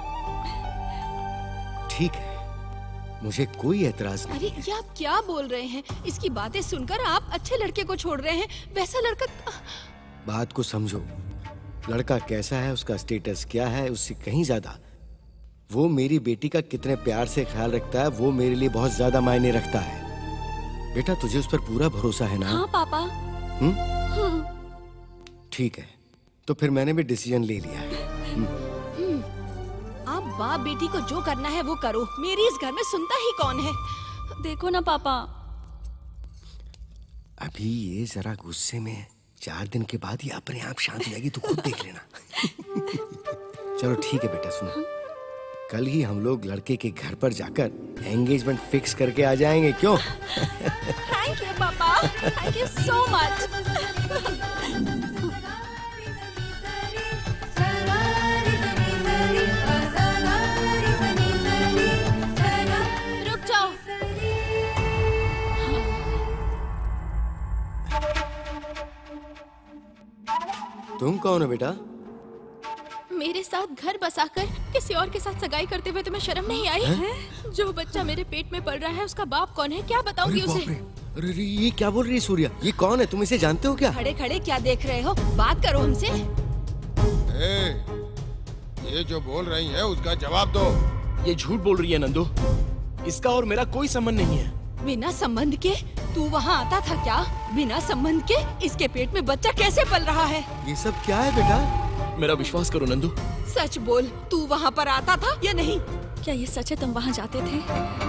ठीक है, मुझे कोई एतराज नहीं। अरे ये आप क्या बोल रहे हैं? इसकी बातें सुनकर आप अच्छे लड़के को छोड़ रहे हैं, वैसा लड़का। बात को समझो, लड़का कैसा है, उसका स्टेटस क्या है, उससे कहीं ज्यादा वो मेरी बेटी का कितने प्यार से ख्याल रखता है, वो मेरे लिए बहुत ज्यादा मायने रखता है। बेटा, तुझे उस पर पूरा भरोसा है ना? हाँ पापा। हम्म? ठीक है, तो फिर मैंने भी डिसीजन ले लिया है। आप बाप बेटी को जो करना है वो करो, मेरी इस घर में सुनता ही कौन है? देखो ना पापा, अभी ये जरा गुस्से में है, चार दिन के बाद ये अपने आप शांत हो जाएगी, तू खुद देख लेना। चलो ठीक है बेटा, सुनो, कल ही हम लोग लड़के के घर पर जाकर एंगेजमेंट फिक्स करके आ जाएंगे, क्यों? थैंक यू पापा, थैंक यू सो मच। रुक जाओ। तुम कौन हो बेटा? मेरे साथ घर बसाकर किसी और के साथ सगाई करते हुए तुम्हें शर्म नहीं आई? है? जो बच्चा मेरे पेट में पल रहा है उसका बाप कौन है, क्या बताऊंगी उसे? अरे अरे, ये क्या बोल रही है सूर्या? ये कौन है? तुम इसे जानते हो क्या? खड़े खड़े क्या देख रहे हो? बात करो हमसे। ए, ये जो बोल रही है उसका जवाब दो। ये झूठ बोल रही है नंदू, इसका और मेरा कोई संबंध नहीं है। बिना संबंध के तू वहाँ आता था क्या? बिना संबंध के इसके पेट में बच्चा कैसे पल रहा है? ये सब क्या है बेटा? मेरा विश्वास करो नंदू। सच बोल, तू वहाँ पर आता था या नहीं? क्या ये सच है, तुम वहाँ जाते थे?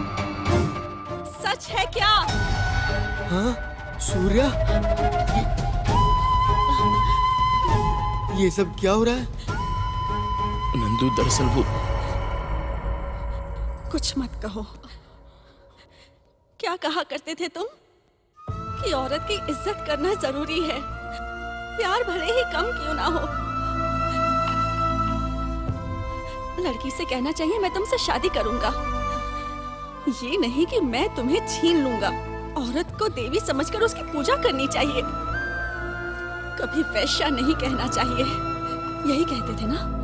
सच है क्या? हाँ सूर्या, ये, ये सब क्या हो रहा है? नंदू, दरअसल वो कुछ मत कहो। क्या कहा करते थे तुम कि औरत की इज्जत करना जरूरी है, प्यार भले ही कम क्यों ना हो। लड़की से कहना चाहिए मैं तुमसे शादी करूंगा, ये नहीं कि मैं तुम्हें छीन लूंगा। औरत को देवी समझकर उसकी पूजा करनी चाहिए, कभी वैश्या नहीं कहना चाहिए। यही कहते थे ना?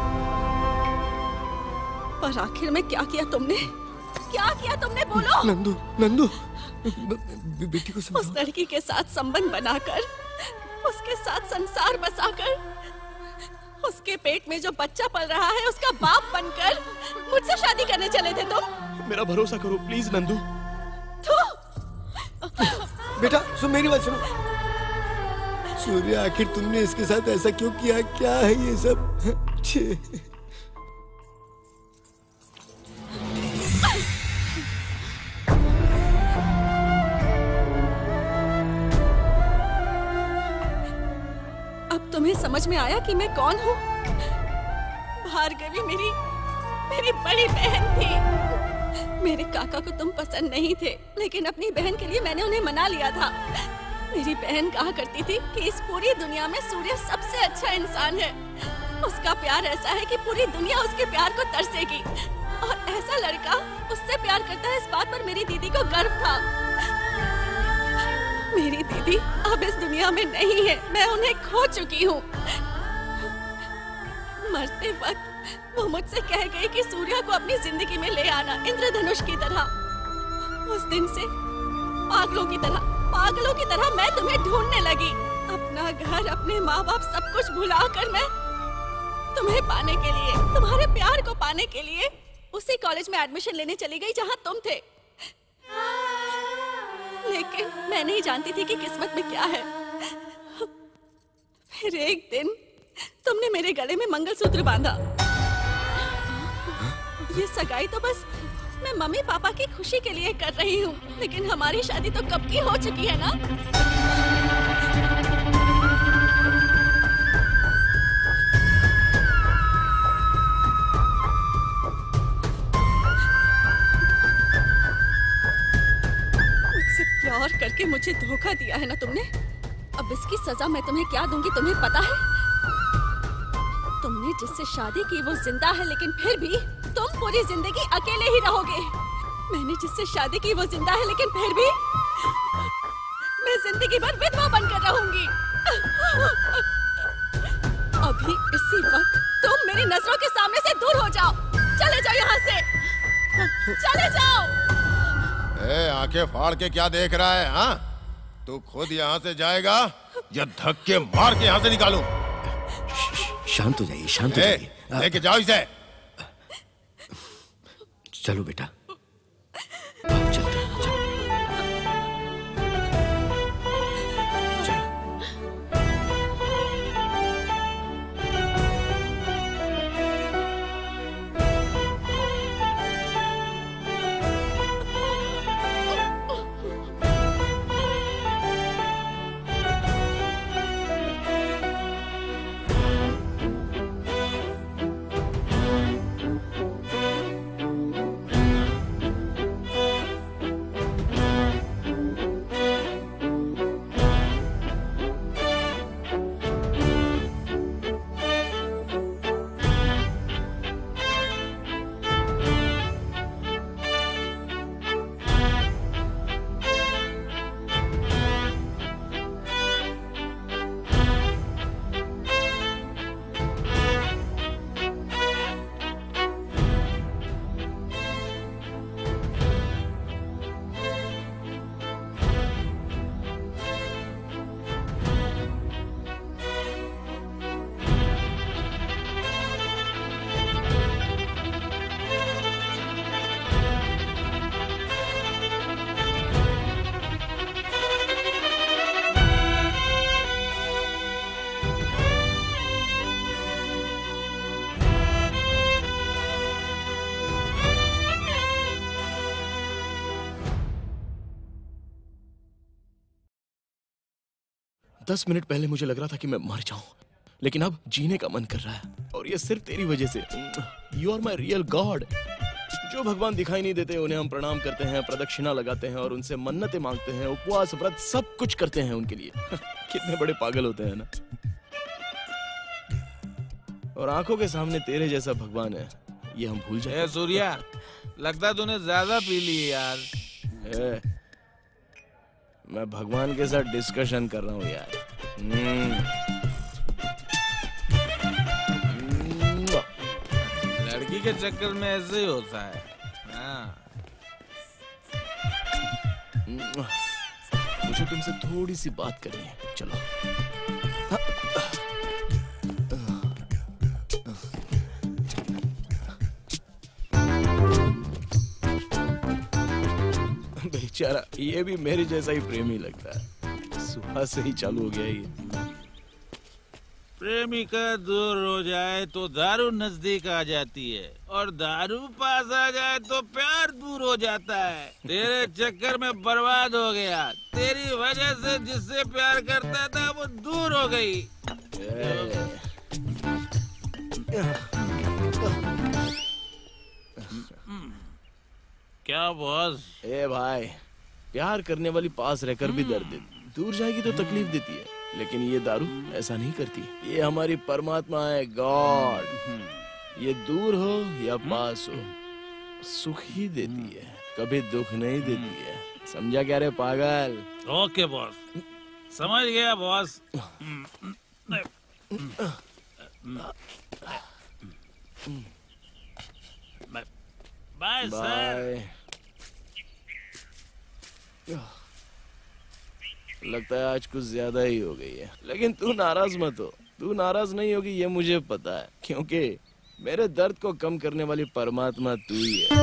पर आखिर में क्या किया तुमने? क्या किया तुमने, बोलो। नंदू, नंदू, बे, बेटी को समझाओ। उस लड़की के साथ संबंध बनाकर, उसके साथ संसार बसाकर, उसके पेट में जो बच्चा पल रहा है उसका बाप बनकर मुझसे शादी करने चले थे तुम? मेरा भरोसा करो प्लीज नंदू। बेटा सुन, मेरी बात सुनो। सूर्या, आखिर तुमने इसके साथ ऐसा क्यों किया? क्या है ये सब? छे। अब तुम्हें समझ में आया कि मैं कौन हूँ? भार्गवी मेरी मेरी बड़ी बहन थी। मेरे काका को तुम पसंद नहीं थे, लेकिन अपनी बहन के लिए मैंने उन्हें मना लिया था। मेरी बहन कहा करती थी कि इस पूरी दुनिया में सूर्य सबसे अच्छा इंसान है। उसका प्यार ऐसा है कि पूरी दुनिया उसके प्यार को तरसेगी, और ऐसा लड़का उससे प्यार करता है, इस बात पर मेरी दीदी को गर्व था। मेरी दीदी अब इस दुनिया में नहीं है, मैं उन्हें खो चुकी हूँ। मरते वक्त वो मुझसे कह गई कि सूर्या को अपनी जिंदगी में ले आना, इंद्रधनुष की तरह। उस दिन से पागलों की तरह पागलों की तरह मैं तुम्हें ढूंढने लगी। अपना घर, अपने माँ बाप, सब कुछ भुलाकर मैं तुम्हें पाने के लिए, तुम्हारे प्यार को पाने के लिए उसी कॉलेज में एडमिशन लेने चली गई जहाँ तुम थे। लेकिन मैं नहीं जानती थी कि किस्मत में क्या है। फिर एक दिन तुमने मेरे गले में मंगलसूत्र बांधा। ये सगाई तो बस मैं मम्मी पापा की खुशी के लिए कर रही हूँ, लेकिन हमारी शादी तो कब की हो चुकी है ना। मुझसे प्यार करके मुझे धोखा दिया है ना तुमने। अब इसकी सजा मैं तुम्हें क्या दूंगी तुम्हें पता है? तुमने जिससे शादी की वो जिंदा है, लेकिन फिर भी तुम पूरी जिंदगी अकेले ही रहोगे। मैंने जिससे शादी की वो जिंदा है, लेकिन फिर भी मैं जिंदगी भर विधवा बनकर रहूंगी। अभी इसी वक्त तुम मेरी नजरों के सामने से दूर हो जाओ। चले जाओ यहाँ से, चले जाओ। ए, आंखें फाड़ के क्या देख रहा है? हाँ, तू खुद यहाँ से जाएगा या धक्के मार के यहाँ से निकालूं? शांत हो जाइए, शांत हो जाइए। लेके जाओ इसे। चलो बेटा, चलते हैं, चलो। दस मिनट पहले मुझे लग रहा था कि मैं मर जाऊं, लेकिन अब जीने का मन कर रहा है, और ये सिर्फ तेरी वजह से। You are my real god. जो भगवान दिखाई नहीं देते उन्हें हम प्रणाम करते हैं, प्रदक्षिणा लगाते हैं और उनसे मन्नतें मांगते हैं, उपवास व्रत सब कुछ करते हैं उनके लिए। कितने बड़े पागल होते हैं ना। और आंखों के सामने तेरे जैसा भगवान है, ये हम भूल जाए। सूर्या, लगता है तूने ज्यादा पी ली यार। ए, मैं भगवान के साथ डिस्कशन कर रहा हूँ यार। लड़की के चक्कर में ऐसे ही होता है। हाँ। मुझे तुमसे थोड़ी सी बात करनी है, चलो। बेचारा, ये भी मेरे जैसा ही प्रेमी लगता है। सुबह से ही चालू हो गया ये। प्रेमिका दूर हो जाए तो दारू नजदीक आ जाती है, और दारू पास आ जाए तो प्यार दूर हो जाता है। तेरे चक्कर में बर्बाद हो गया। तेरी वजह से जिससे प्यार करता था वो दूर हो गई। क्या बॉस? ए भाई, प्यार करने वाली पास रहकर भी दर्द देती, दूर जाएगी तो तकलीफ देती है, लेकिन ये दारू ऐसा नहीं करती। ये हमारी परमात्मा है, गॉड। ये दूर हो या पास हो, सुख ही देती है, कभी दुख नहीं देती है। समझा क्या रे पागल? ओके बॉस, समझ गया बॉस। Bye sir. लगता है आज कुछ ज्यादा ही हो गई है, लेकिन तू नाराज मत हो। तू नाराज नहीं होगी ये मुझे पता है, क्योंकि मेरे दर्द को कम करने वाली परमात्मा तू ही है।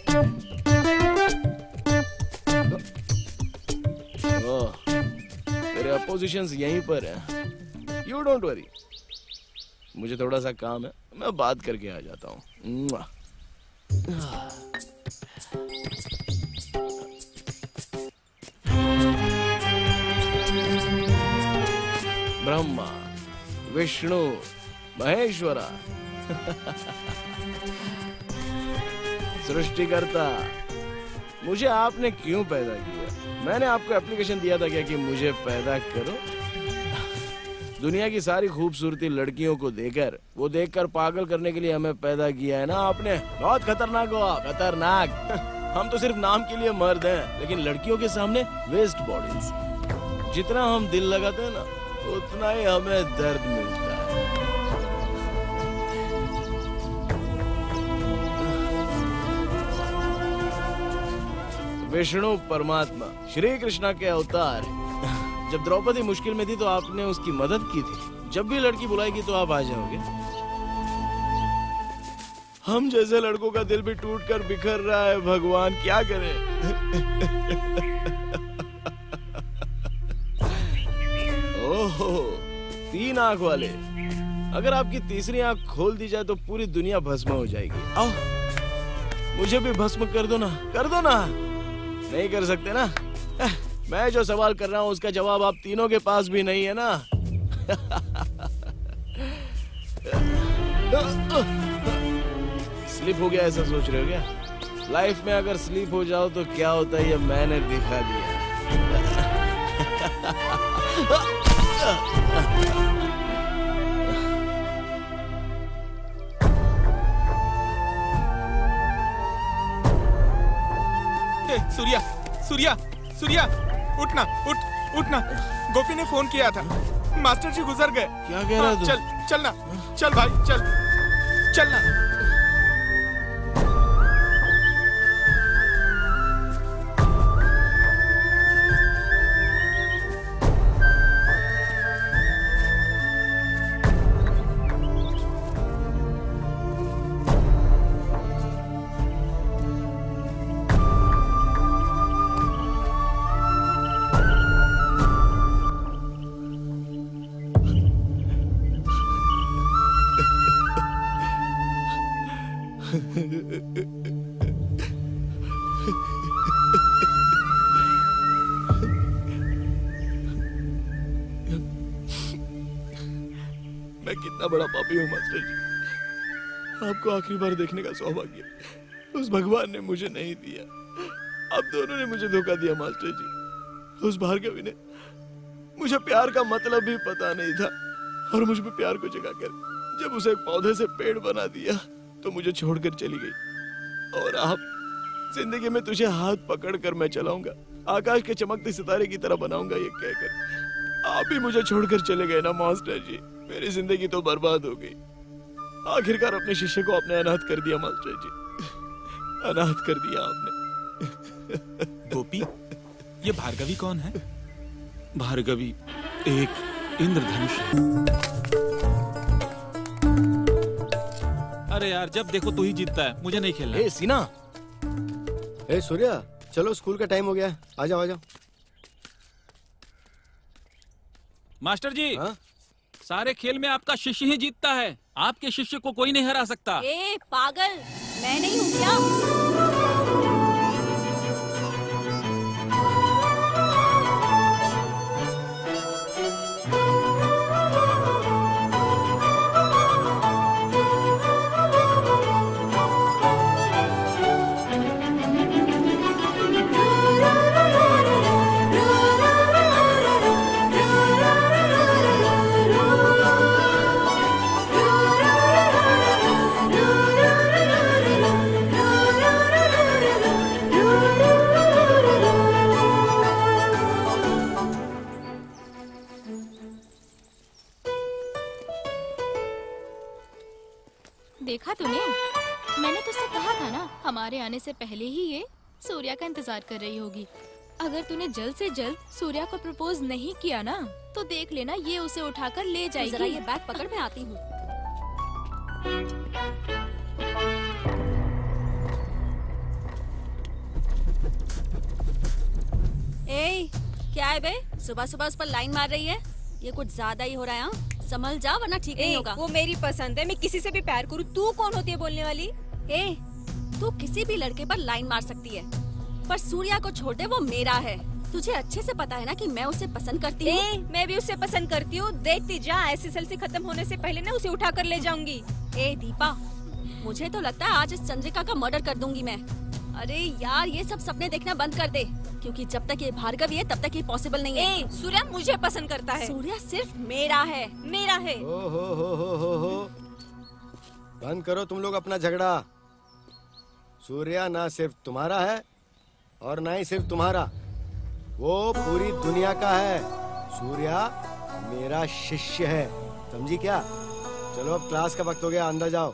ओह, तेरे अपोजिशंस यहीं पर हैं। यू डोंट वरी, मुझे थोड़ा सा काम है, मैं बात करके आ जाता हूँ। ब्रह्मा, विष्णु, महेश्वरा, सृष्टिकर्ता, मुझे आपने क्यों पैदा किया? मैंने आपको एप्लीकेशन दिया था क्या कि मुझे पैदा करो? दुनिया की सारी खूबसूरती लड़कियों को देकर, वो देखकर पागल करने के लिए हमें पैदा किया है ना आपने। बहुत खतरनाक हो आप, खतरनाक। हम तो सिर्फ नाम के लिए मर्द हैं, लेकिन लड़कियों के सामने वेस्ट बॉडीज। जितना हम दिल लगाते हैं ना, उतना ही हमें दर्द मिलता है। विष्णु परमात्मा, श्री कृष्णा के अवतार। जब द्रौपदी मुश्किल में थी तो आपने उसकी मदद की थी। जब भी लड़की बुलाएगी तो आप आ जाओगे। हम जैसे लड़कों का दिल भी टूट कर बिखर रहा है, भगवान क्या करे। ओहो, तीन आंख वाले। अगर आपकी तीसरी आंख खोल दी जाए तो पूरी दुनिया भस्म हो जाएगी। आओ, मुझे भी भस्म कर दो ना, कर दो ना। नहीं कर सकते ना? मैं जो सवाल कर रहा हूँ उसका जवाब आप तीनों के पास भी नहीं है ना। स्लिप हो गया ऐसा सोच रहे हो क्या? लाइफ में अगर स्लिप हो जाओ तो क्या होता है ये मैंने दिखा दिया। सूर्या, सूर्या, सूर्या, उठना, उठ, उठना। गोपी ने फोन किया था, मास्टर जी गुजर गए। क्या कह रहा है तू? चल, चलना, चल भाई, चल, चलना। मैं कितना बड़ा पापी हूँ मास्टर जी। आपको आखिरी बार देखने का सौभाग्य उस भगवान ने मुझे नहीं दिया। आप दोनों ने मुझे धोखा दिया मास्टर जी। उस भार्गवी ने मुझे प्यार का मतलब भी पता नहीं था, और मुझ पे प्यार को जगाकर जब उसे एक पौधे से पेड़ बना दिया तो मुझे छोड़कर चली गई। और आप, जिंदगी में तुझे हाथ पकड़कर मैं चलाऊंगा, आकाश के चमकते सितारे की तरह बनाऊंगा, ये कहकर आप भी मुझे छोड़कर चले गए ना मास्टर जी। मेरी जिंदगी तो बर्बाद हो गई। आखिरकार अपने शिष्य को आपने अनाथ कर दिया मास्टर जी, अनाथ कर दिया आपने। गोपी, ये भार्गवी कौन है? भार्गवी एक इंद्रधनुष है। अरे यार, जब देखो तू ही जीतता है, मुझे नहीं खेलना। ए सीना, ए सूर्या, चलो स्कूल का टाइम हो गया, आ जाओ आ जाओ। मास्टर जी, हा? सारे खेल में आपका शिष्य ही जीतता है, आपके शिष्य को कोई नहीं हरा सकता। ए पागल, मैं नहीं हूँ क्या? हमारे आने से पहले ही ये सूर्या का इंतजार कर रही होगी। अगर तूने जल्द से जल्द सूर्या को प्रपोज नहीं किया ना, तो देख लेना ये उसे उठाकर ले जाएगी। जरा ये बैग पकड़, मैं आती हूँ। ए, क्या है बे? सुबह सुबह उस पर लाइन मार रही है। ये कुछ ज्यादा ही हो रहा है। हाँ? संभल जा वरना ठीक नहीं होगा। वो मेरी पसंद है, मैं किसी से भी प्यार करूँ। तू कौन होती है बोलने वाली? ए, तू किसी भी लड़के पर लाइन मार सकती है, पर सूर्या को छोड़ दे, वो मेरा है। तुझे अच्छे से पता है ना कि मैं उसे पसंद करती हूँ। मैं भी उसे पसंद करती हूँ। देखती जा, एसएसएलसी खत्म होने से पहले ना उसे उठा कर ले जाऊंगी। ए दीपा, मुझे तो लगता है आज इस चंद्रिका का मर्डर कर दूंगी मैं। अरे यार, ये सब सपने देखना बंद कर दे, क्योंकि जब तक ये भार्गवी है तब तक ये पॉसिबल नहीं है। ए, सूर्या मुझे पसंद करता है। सूर्या सिर्फ मेरा है, मेरा है। ओ हो हो हो हो हो बंद करो तुम लोग अपना झगड़ा। सूर्या ना सिर्फ तुम्हारा है और ना ही सिर्फ तुम्हारा, वो पूरी दुनिया का है। सूर्या मेरा शिष्य है, समझी क्या? चलो अब क्लास का वक्त हो गया, अंदर जाओ।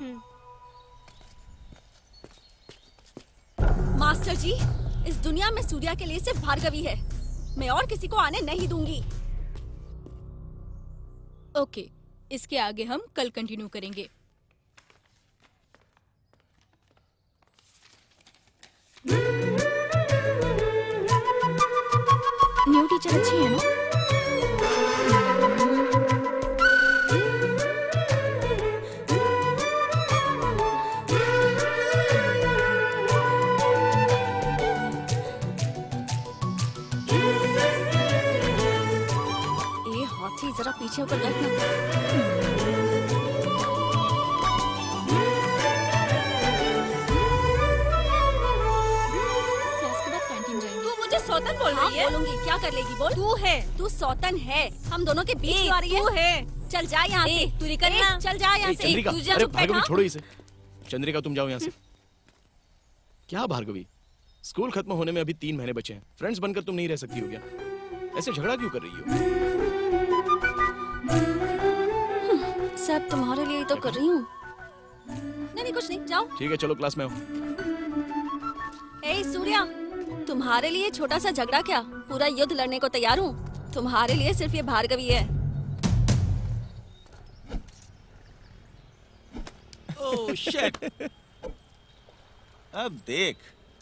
मास्टर जी, इस दुनिया में सूर्या के लिए सिर्फ भार्गवी है। मैं और किसी को आने नहीं दूंगी। ओके, इसके आगे हम कल कंटिन्यू करेंगे। न्यू टीचर अच्छी है ना? ए हाथी, जरा पीछे होकर बैठना। सौतन बोल रही है? बोलूंगी, क्या कर लेगी बोल? तू है, तू सौतन है। हम दोनों के बीच क्यों आ रही है? तू है। चल जा यहाँ से। तू निकलना। चल जा यहाँ से। चंद्रिका, तू जा, अरे चुप बैठ, भार्गवी हाँ? छोड़ो इसे। चंद्रिका तुम जाओ यहाँ से। क्या भार्गवी, स्कूल खत्म होने में अभी तीन महीने बचे हैं। फ्रेंड्स बनकर तुम नहीं रह सकती हो क्या? ऐसे झगड़ा क्यों कर रही हो? सब तुम्हारे लिए ही तो कर रही हूँ। नहीं नहीं, कुछ नहीं, जाओ। ठीक है, चलो क्लास में आओ। ए सूर्या, तुम्हारे लिए छोटा सा झगड़ा क्या, पूरा युद्ध लड़ने को तैयार हूँ। तुम्हारे लिए सिर्फ ये भार्गवी है। Oh shit. अब देख।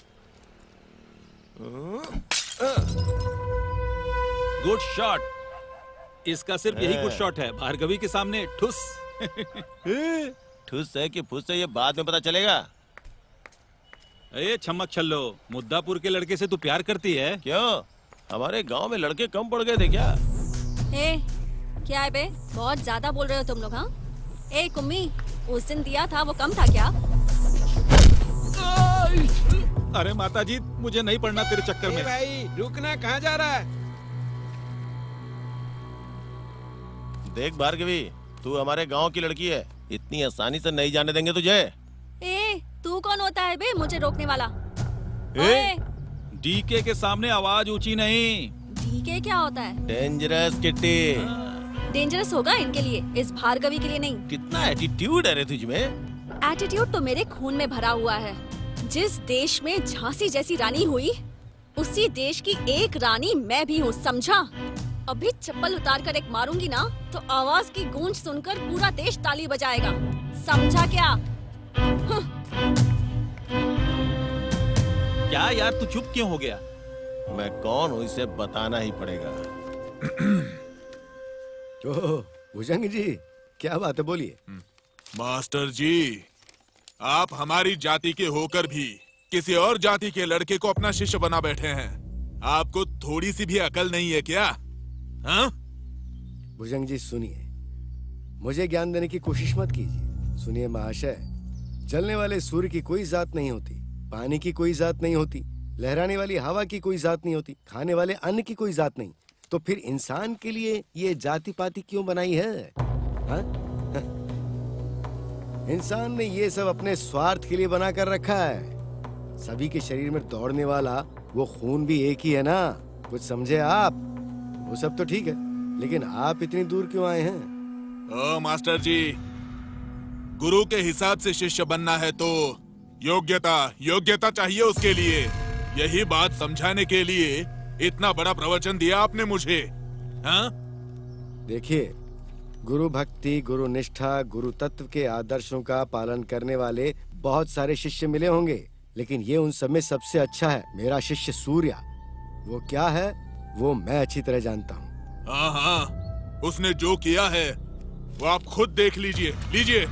Good shot. इसका सिर्फ यही गुड शॉट है। भार्गवी के सामने ठुस। ठुस है कि फुस है ये बाद में पता चलेगा। ए छमक छल्लो, मुद्दापुर के लड़के से तू प्यार करती है? क्यों, हमारे गांव में लड़के कम पड़ गए थे क्या? ए, क्या है बे, बहुत ज्यादा बोल रहे हो तुम लोग। हाँ, ए कुम्मी, उस दिन दिया था वो कम था क्या? अरे माताजी, मुझे नहीं पढ़ना तेरे चक्कर में। भाई रुकना, कहाँ जा रहा है? देख भार्गवी, तू हमारे गांव की लड़की है, इतनी आसानी से नहीं जाने देंगे तुझे। ए, तू कौन होता है बे मुझे रोकने वाला? ए, डीके के सामने आवाज ऊंची नहीं। डीके क्या होता है? Dangerous kitty. डेंजरस होगा इनके लिए, इस भार्गवी के लिए नहीं। कितना एटीट्यूड है रे तुझ में। एटीट्यूड तो मेरे खून में भरा हुआ है। जिस देश में झांसी जैसी रानी हुई, उसी देश की एक रानी मैं भी हूँ, समझा? अभी चप्पल उतार कर एक मारूंगी ना, तो आवाज की गूंज सुनकर पूरा देश ताली बजाएगा, समझा क्या? क्या यार, तू चुप क्यों हो गया? मैं कौन हूँ इसे बताना ही पड़ेगा। ओह, भुजंग जी, क्या बात है, बोलिए। मास्टर जी, आप हमारी जाति के होकर भी किसी और जाति के लड़के को अपना शिष्य बना बैठे हैं। आपको थोड़ी सी भी अकल नहीं है क्या? हाँ? भुजंग जी सुनिए, मुझे ज्ञान देने की कोशिश मत कीजिए। सुनिए महाशय, जलने वाले सूर्य की कोई जात नहीं होती, पानी की कोई जात नहीं होती, लहराने वाली हवा की कोई जात नहीं होती, खाने वाले अन्न की कोई जात नहीं। तो फिर इंसान के लिए ये जाति पाति क्यों बनाई है? हा? इंसान ने ये सब अपने स्वार्थ के लिए बना कर रखा है। सभी के शरीर में दौड़ने वाला वो खून भी एक ही है ना, कुछ समझे आप? वो सब तो ठीक है, लेकिन आप इतनी दूर क्यों आए हैं? ओ मास्टर जी, गुरु के हिसाब से शिष्य बनना है तो योग्यता योग्यता चाहिए उसके लिए। यही बात समझाने के लिए इतना बड़ा प्रवचन दिया आपने मुझे। हाँ? देखिए, गुरु भक्ति, गुरु निष्ठा, गुरु तत्व के आदर्शों का पालन करने वाले बहुत सारे शिष्य मिले होंगे, लेकिन ये उन सब में सबसे अच्छा है मेरा शिष्य सूर्या। वो क्या है वो मैं अच्छी तरह जानता हूँ। हाँ हाँ, उसने जो किया है वो आप खुद देख लीजिए। लीजिए।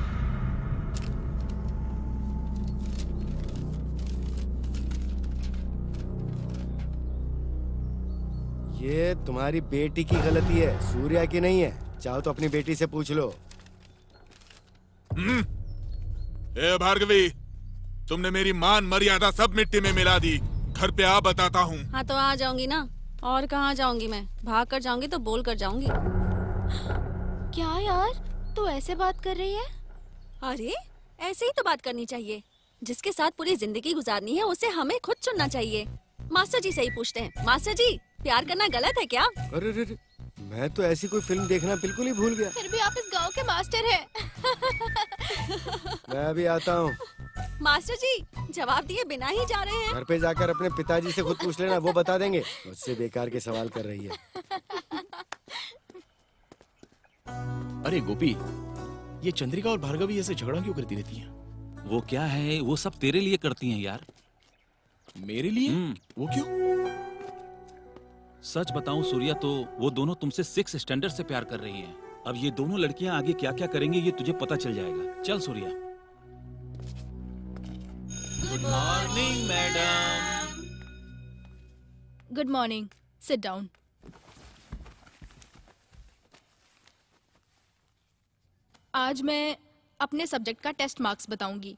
ये तुम्हारी बेटी की गलती है, सूर्या की नहीं है। चाहो तो अपनी बेटी से पूछ लो। हम्म। ए भार्गवी, तुमने मेरी मान मर्यादा सब मिट्टी में मिला दी। घर पे आ बताता हूँ। हाँ तो आ जाऊंगी ना, और कहाँ जाऊंगी मैं? भाग कर जाऊंगी तो बोल कर जाऊंगी। क्या यार, तू ऐसे बात कर रही है? अरे ऐसे ही तो बात करनी चाहिए। जिसके साथ पूरी जिंदगी गुजारनी है उसे हमें खुद चुनना चाहिए। मास्टर जी से ही पूछते हैं। मास्टर जी, प्यार करना गलत है क्या? अरे रे रे, मैं तो ऐसी कोई फिल्म देखना बिल्कुल ही भूल गया। फिर भी आप इस गांव के मास्टर हैं। मैं अभी आता हूँ। मास्टर जी, जवाब दिए बिना ही जा रहे हैं। घर पे जाकर अपने पिताजी से खुद पूछ लेना, वो बता देंगे। मुझसे बेकार के सवाल कर रही है। अरे गोपी, ये चंद्रिका और भार्गवी ऐसे झगड़ा क्यों करती रहती हैं? वो क्या है, वो सब तेरे लिए करती हैं यार। मेरे लिए? वो क्यों? सच बताऊं सूर्या, तो वो दोनों तुमसे सिक्स स्टैंडर्ड से प्यार कर रही हैं। अब ये दोनों लड़कियां आगे क्या क्या करेंगी ये तुझे पता चल जाएगा। चल Surya. Good morning madam. Good morning, sit down. आज मैं अपने सब्जेक्ट का टेस्ट मार्क्स बताऊंगी।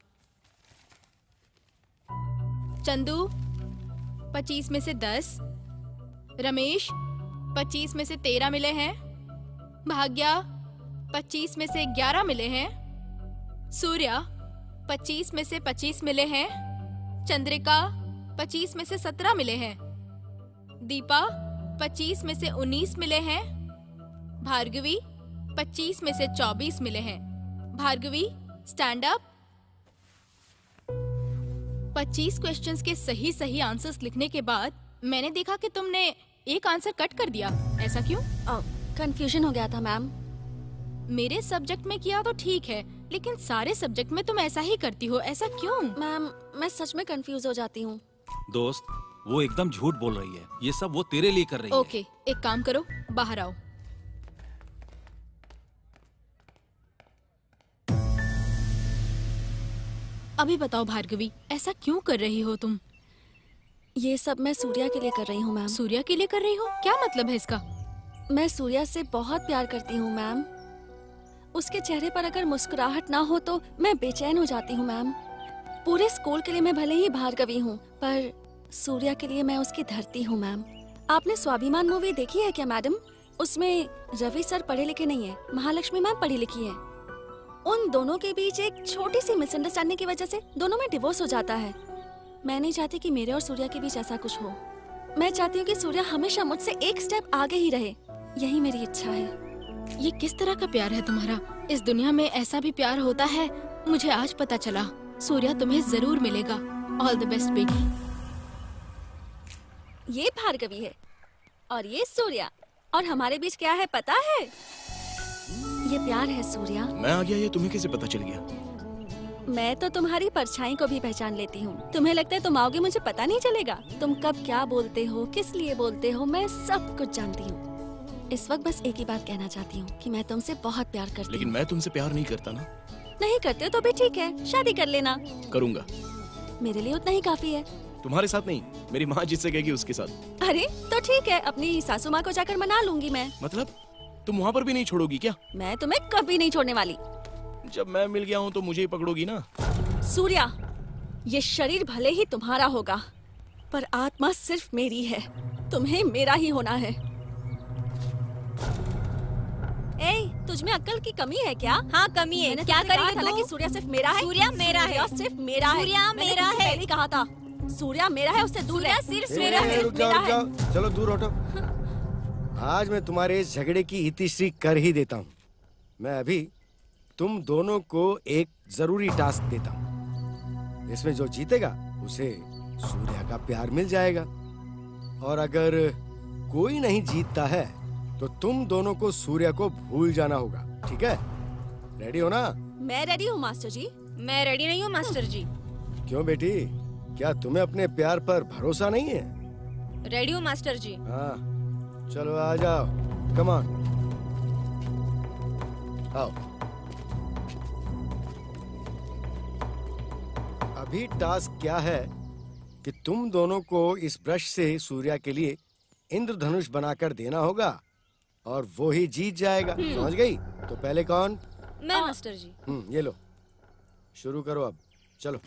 चंदू पच्चीस में से दस, रमेश पच्चीस में से तेरह मिले हैं, भाग्या पच्चीस में से ग्यारह मिले हैं, सूर्या पच्चीस में से पच्चीस मिले हैं, चंद्रिका पच्चीस में से सत्रह मिले हैं, दीपा पच्चीस में से उन्नीस मिले हैं, भार्गवी पच्चीस में से चौबीस मिले हैं। Bhargavi stand up. पच्चीस क्वेश्चंस के सही सही आंसर्स लिखने के बाद मैंने देखा कि तुमने एक आंसर कट कर दिया। ऐसा क्यों? कंफ्यूजन हो गया था मैम। मेरे सब्जेक्ट में किया तो ठीक है, लेकिन सारे सब्जेक्ट में तुम ऐसा ही करती हो, ऐसा क्यों? मैम, मैं सच में कंफ्यूज हो जाती हूँ। दोस्त, वो एकदम झूठ बोल रही है। ये सब वो तेरे लिए कर रही है। ओके, एक काम करो, बाहर आओ। अभी बताओ भार्गवी, ऐसा क्यों कर रही हो तुम? ये सब मैं सूर्या के लिए कर रही हूँ मैम। सूर्या के लिए कर रही हो? क्या मतलब है इसका? मैं सूर्या से बहुत प्यार करती हूँ मैम। उसके चेहरे पर अगर मुस्कुराहट ना हो तो मैं बेचैन हो जाती हूँ मैम। पूरे स्कूल के लिए मैं भले ही भार्गवी हूँ, पर सूर्या के लिए मैं उसकी धरती हूँ मैम। आपने स्वाभिमान मूवी देखी है क्या मैडम? उसमें रवि सर पढ़े लिखे नहीं है, महालक्ष्मी मैम पढ़ी लिखी है। उन दोनों के बीच एक छोटी सी मिसअंडरस्टैंडिंग की वजह से दोनों में डिवोर्स हो जाता है। मैं नहीं चाहती कि मेरे और सूर्या के बीच ऐसा कुछ हो। मैं चाहती हूँ कि सूर्या हमेशा मुझसे एक स्टेप आगे ही रहे। यही मेरी इच्छा है। ये किस तरह का प्यार है तुम्हारा? इस दुनिया में ऐसा भी प्यार होता है? मुझे आज पता चला। सूर्या तुम्हें जरूर मिलेगा। ऑल द बेस्ट बेटी। ये भार्गवी है और ये सूर्या, और हमारे बीच क्या है पता है? ये प्यार है सूर्या। मैं आ गया, ये तुम्हें कैसे पता चल गया? मैं तो तुम्हारी परछाई को भी पहचान लेती हूँ। तुम्हें लगता है तुम आओगे मुझे पता नहीं चलेगा? तुम कब क्या बोलते हो, किस लिए बोलते हो, मैं सब कुछ जानती हूँ। इस वक्त बस एक ही बात कहना चाहती हूँ कि मैं तुमसे बहुत प्यार करती हूँ। लेकिन मैं तुमसे प्यार नहीं करता ना। नहीं करते तो भी ठीक है, शादी कर लेना। करूँगा। मेरे लिए उतना ही काफी है। तुम्हारे साथ नहीं, मेरी माँ जिससे कहेगी उसके साथ। अरे तो ठीक है, अपनी सासू माँ को जाकर मना लूंगी मैं। मतलब तुम वहाँ पर भी नहीं छोड़ोगी क्या? मैं तुम्हें कभी नहीं छोड़ने वाली। जब मैं मिल गया हूँ तो मुझे ही पकड़ोगी ना? सूर्या, ये शरीर भले ही तुम्हारा होगा, पर आत्मा सिर्फ मेरी है। तुम्हें मेरा ही होना है। ए, तुझ में अक्ल की कमी है क्या? हाँ कमी है। क्या करेगी तू? कि सूर्या सिर्फ मेरा है। सूर्या मेरा है। सिर्फ मेरा है। सूर्या मेरा है। पहले कहा था सूर्या मेरा है, उससे दूर है। सिर्फ ए, मेरा ए, है। रुक जाओ, रुक जाओ। चलो दूर हटो। आज मैं तुम्हारे इस झगड़े की इतिश्री कर ही देता हूँ। मैं अभी तुम दोनों को एक जरूरी टास्क देता हूँ। इसमें जो जीतेगा उसे सूर्या का प्यार मिल जाएगा, और अगर कोई नहीं जीतता है तो तुम दोनों को सूर्या को भूल जाना होगा, ठीक है? रेडी हो ना? मैं रेडी हूँ मास्टर जी। मैं रेडी नहीं हूँ मास्टर जी। क्यों बेटी, क्या तुम्हें अपने प्यार पर भरोसा नहीं है? रेडी हूँ मास्टर जी। हाँ चलो आ जाओ, कम ऑन आओ। अभी टास्क क्या है कि तुम दोनों को इस ब्रश से सूर्या के लिए इंद्रधनुष बनाकर देना होगा और वो ही जीत जाएगा, समझ गई? तो पहले कौन? मैं मास्टर जी। हम्म ये लो, शुरू करो अब, चलो।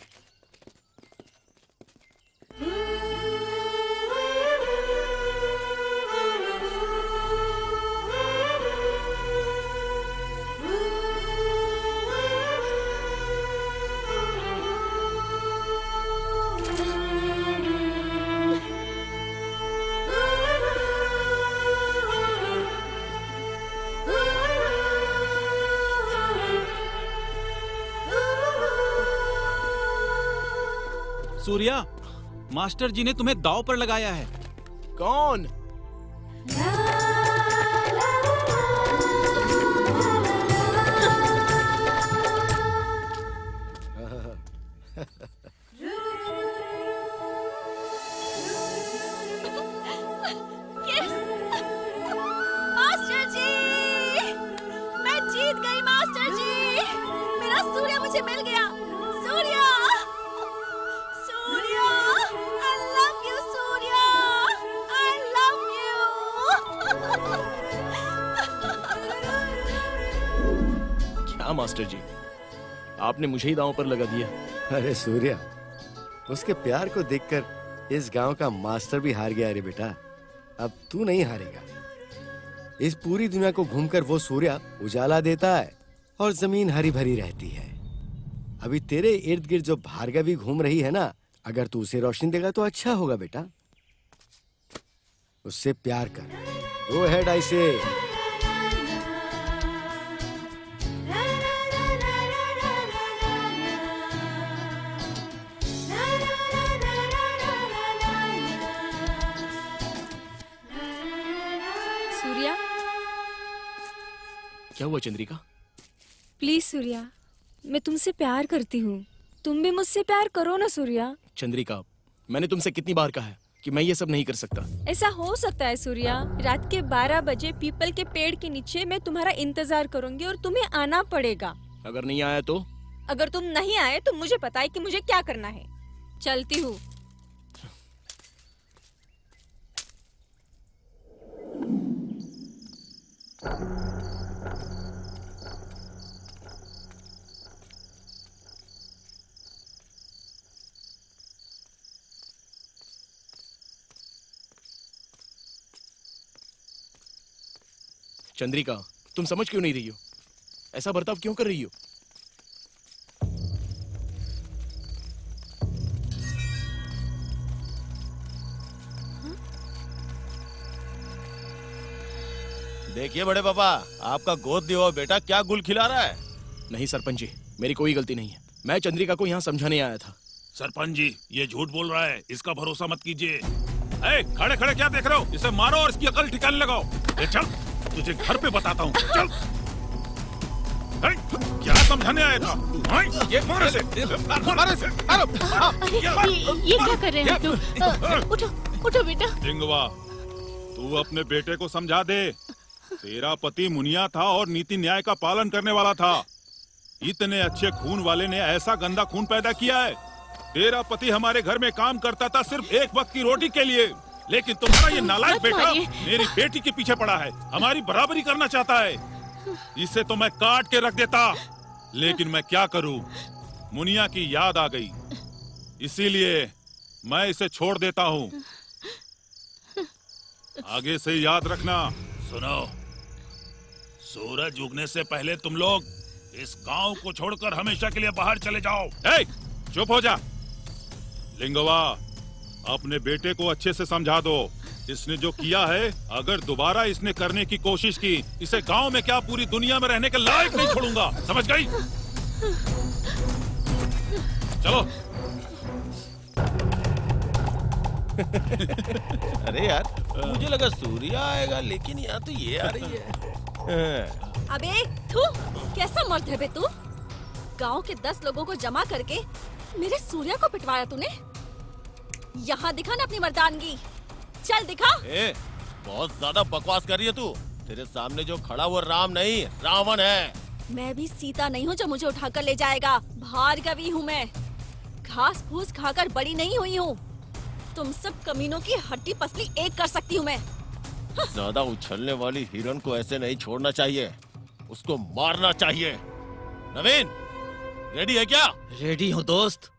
सूर्या, मास्टर जी ने तुम्हें दांव पर लगाया है। कौन? Yes! मास्टर जी, मैं जीत गई मास्टर जी। मेरा सूर्या मुझे मिल गया। Surya, Surya, I love you Surya, I love you। क्या मास्टर जी, आपने मुझे ही दांव पर लगा दिया। अरे सूर्या, उसके प्यार को देखकर इस गांव का मास्टर भी हार गया रे बेटा। अब तू नहीं हारेगा। इस पूरी दुनिया को घूमकर वो सूर्या उजाला देता है और जमीन हरी भरी रहती है। अभी तेरे इर्द गिर्द जो भार्गवी घूम रही है ना, अगर तू उसे रोशनी देगा तो अच्छा होगा बेटा। उससे प्यार कर। गो अहेड आई से। सूर्या, क्या हुआ चंद्रिका? प्लीज सूर्या, मैं तुमसे प्यार करती हूँ। तुम भी मुझसे प्यार करो ना सूर्या। चंद्रिका, मैंने तुमसे कितनी बार कहा है कि मैं ये सब नहीं कर सकता। ऐसा हो सकता है सूर्या। रात के बारह बजे पीपल के पेड़ के नीचे मैं तुम्हारा इंतजार करूंगी और तुम्हें आना पड़ेगा। अगर नहीं आया तो? अगर तुम नहीं आए तो मुझे पता है कि मुझे क्या करना है। चलती हूँ। चंद्रिका, तुम समझ क्यों नहीं रही हो? ऐसा बर्ताव क्यों कर रही हो? देखिए बड़े पापा, आपका गोद दिया हुआ बेटा क्या गुल खिला रहा है। नहीं सरपंच जी, मेरी कोई गलती नहीं है। मैं चंद्रिका को यहाँ समझाने आया था। सरपंच जी, ये झूठ बोल रहा है, इसका भरोसा मत कीजिए। ए, खड़े खड़े क्या देख रहे हो? इसे मारो और इसकी अकल ठिकाने लगाओ। ए, चल, तुझे घर पे बताता हूँ। चल। ए, क्या समझाने आया था? ये मारो इसे, मारो इसे, मारो। ये, ये क्या कर रहे हैं आप लोग? उठो, उठो बेटा। लिंगवा, तू अपने बेटे को समझा दे। तेरा पति मुनिया था और नीति न्याय का पालन करने वाला था। इतने अच्छे खून वाले ने ऐसा गंदा खून पैदा किया है। तेरा पति हमारे घर में काम करता था सिर्फ एक वक्त की रोटी के लिए, लेकिन तुम्हारा ये नालायक बेटा मेरी बेटी के पीछे पड़ा है, हमारी बराबरी करना चाहता है। इसे तो मैं काट के रख देता, लेकिन मैं क्या करूं, मुनिया की याद आ गई, इसीलिए मैं इसे छोड़ देता हूं। आगे से याद रखना। सुनो, सूरज उगने से पहले तुम लोग इस गांव को छोड़कर हमेशा के लिए बाहर चले जाओ। ए, चुप हो जा। लिंगवा, अपने बेटे को अच्छे से समझा दो। इसने जो किया है, अगर दोबारा इसने करने की कोशिश की, इसे गांव में क्या पूरी दुनिया में रहने के लायक नहीं छोड़ूंगा। समझ गई? चलो अरे यार, मुझे लगा सूर्या आएगा, लेकिन यहाँ तो ये आ रही है। अबे तू कैसा मर्द है बे तू? गांव के दस लोगों को जमा करके मेरे सूर्या को पिटवाया तूने? यहाँ दिखा ना अपनी मर्दानगी, चल दिखा। ए, बहुत ज्यादा बकवास कर रही है तू। तेरे सामने जो खड़ा वो राम नहीं रावण है। मैं भी सीता नहीं हूँ जो मुझे उठाकर ले जाएगा। भार्गवी हूँ मैं, घास फूस खाकर बड़ी नहीं हुई हूँ। तुम सब कमीनों की हड्डी पसली एक कर सकती हूँ मैं। ज्यादा उछलने वाली हिरन को ऐसे नहीं छोड़ना चाहिए, उसको मारना चाहिए। नवीन, रेडी है क्या? रेडी हूँ दोस्त।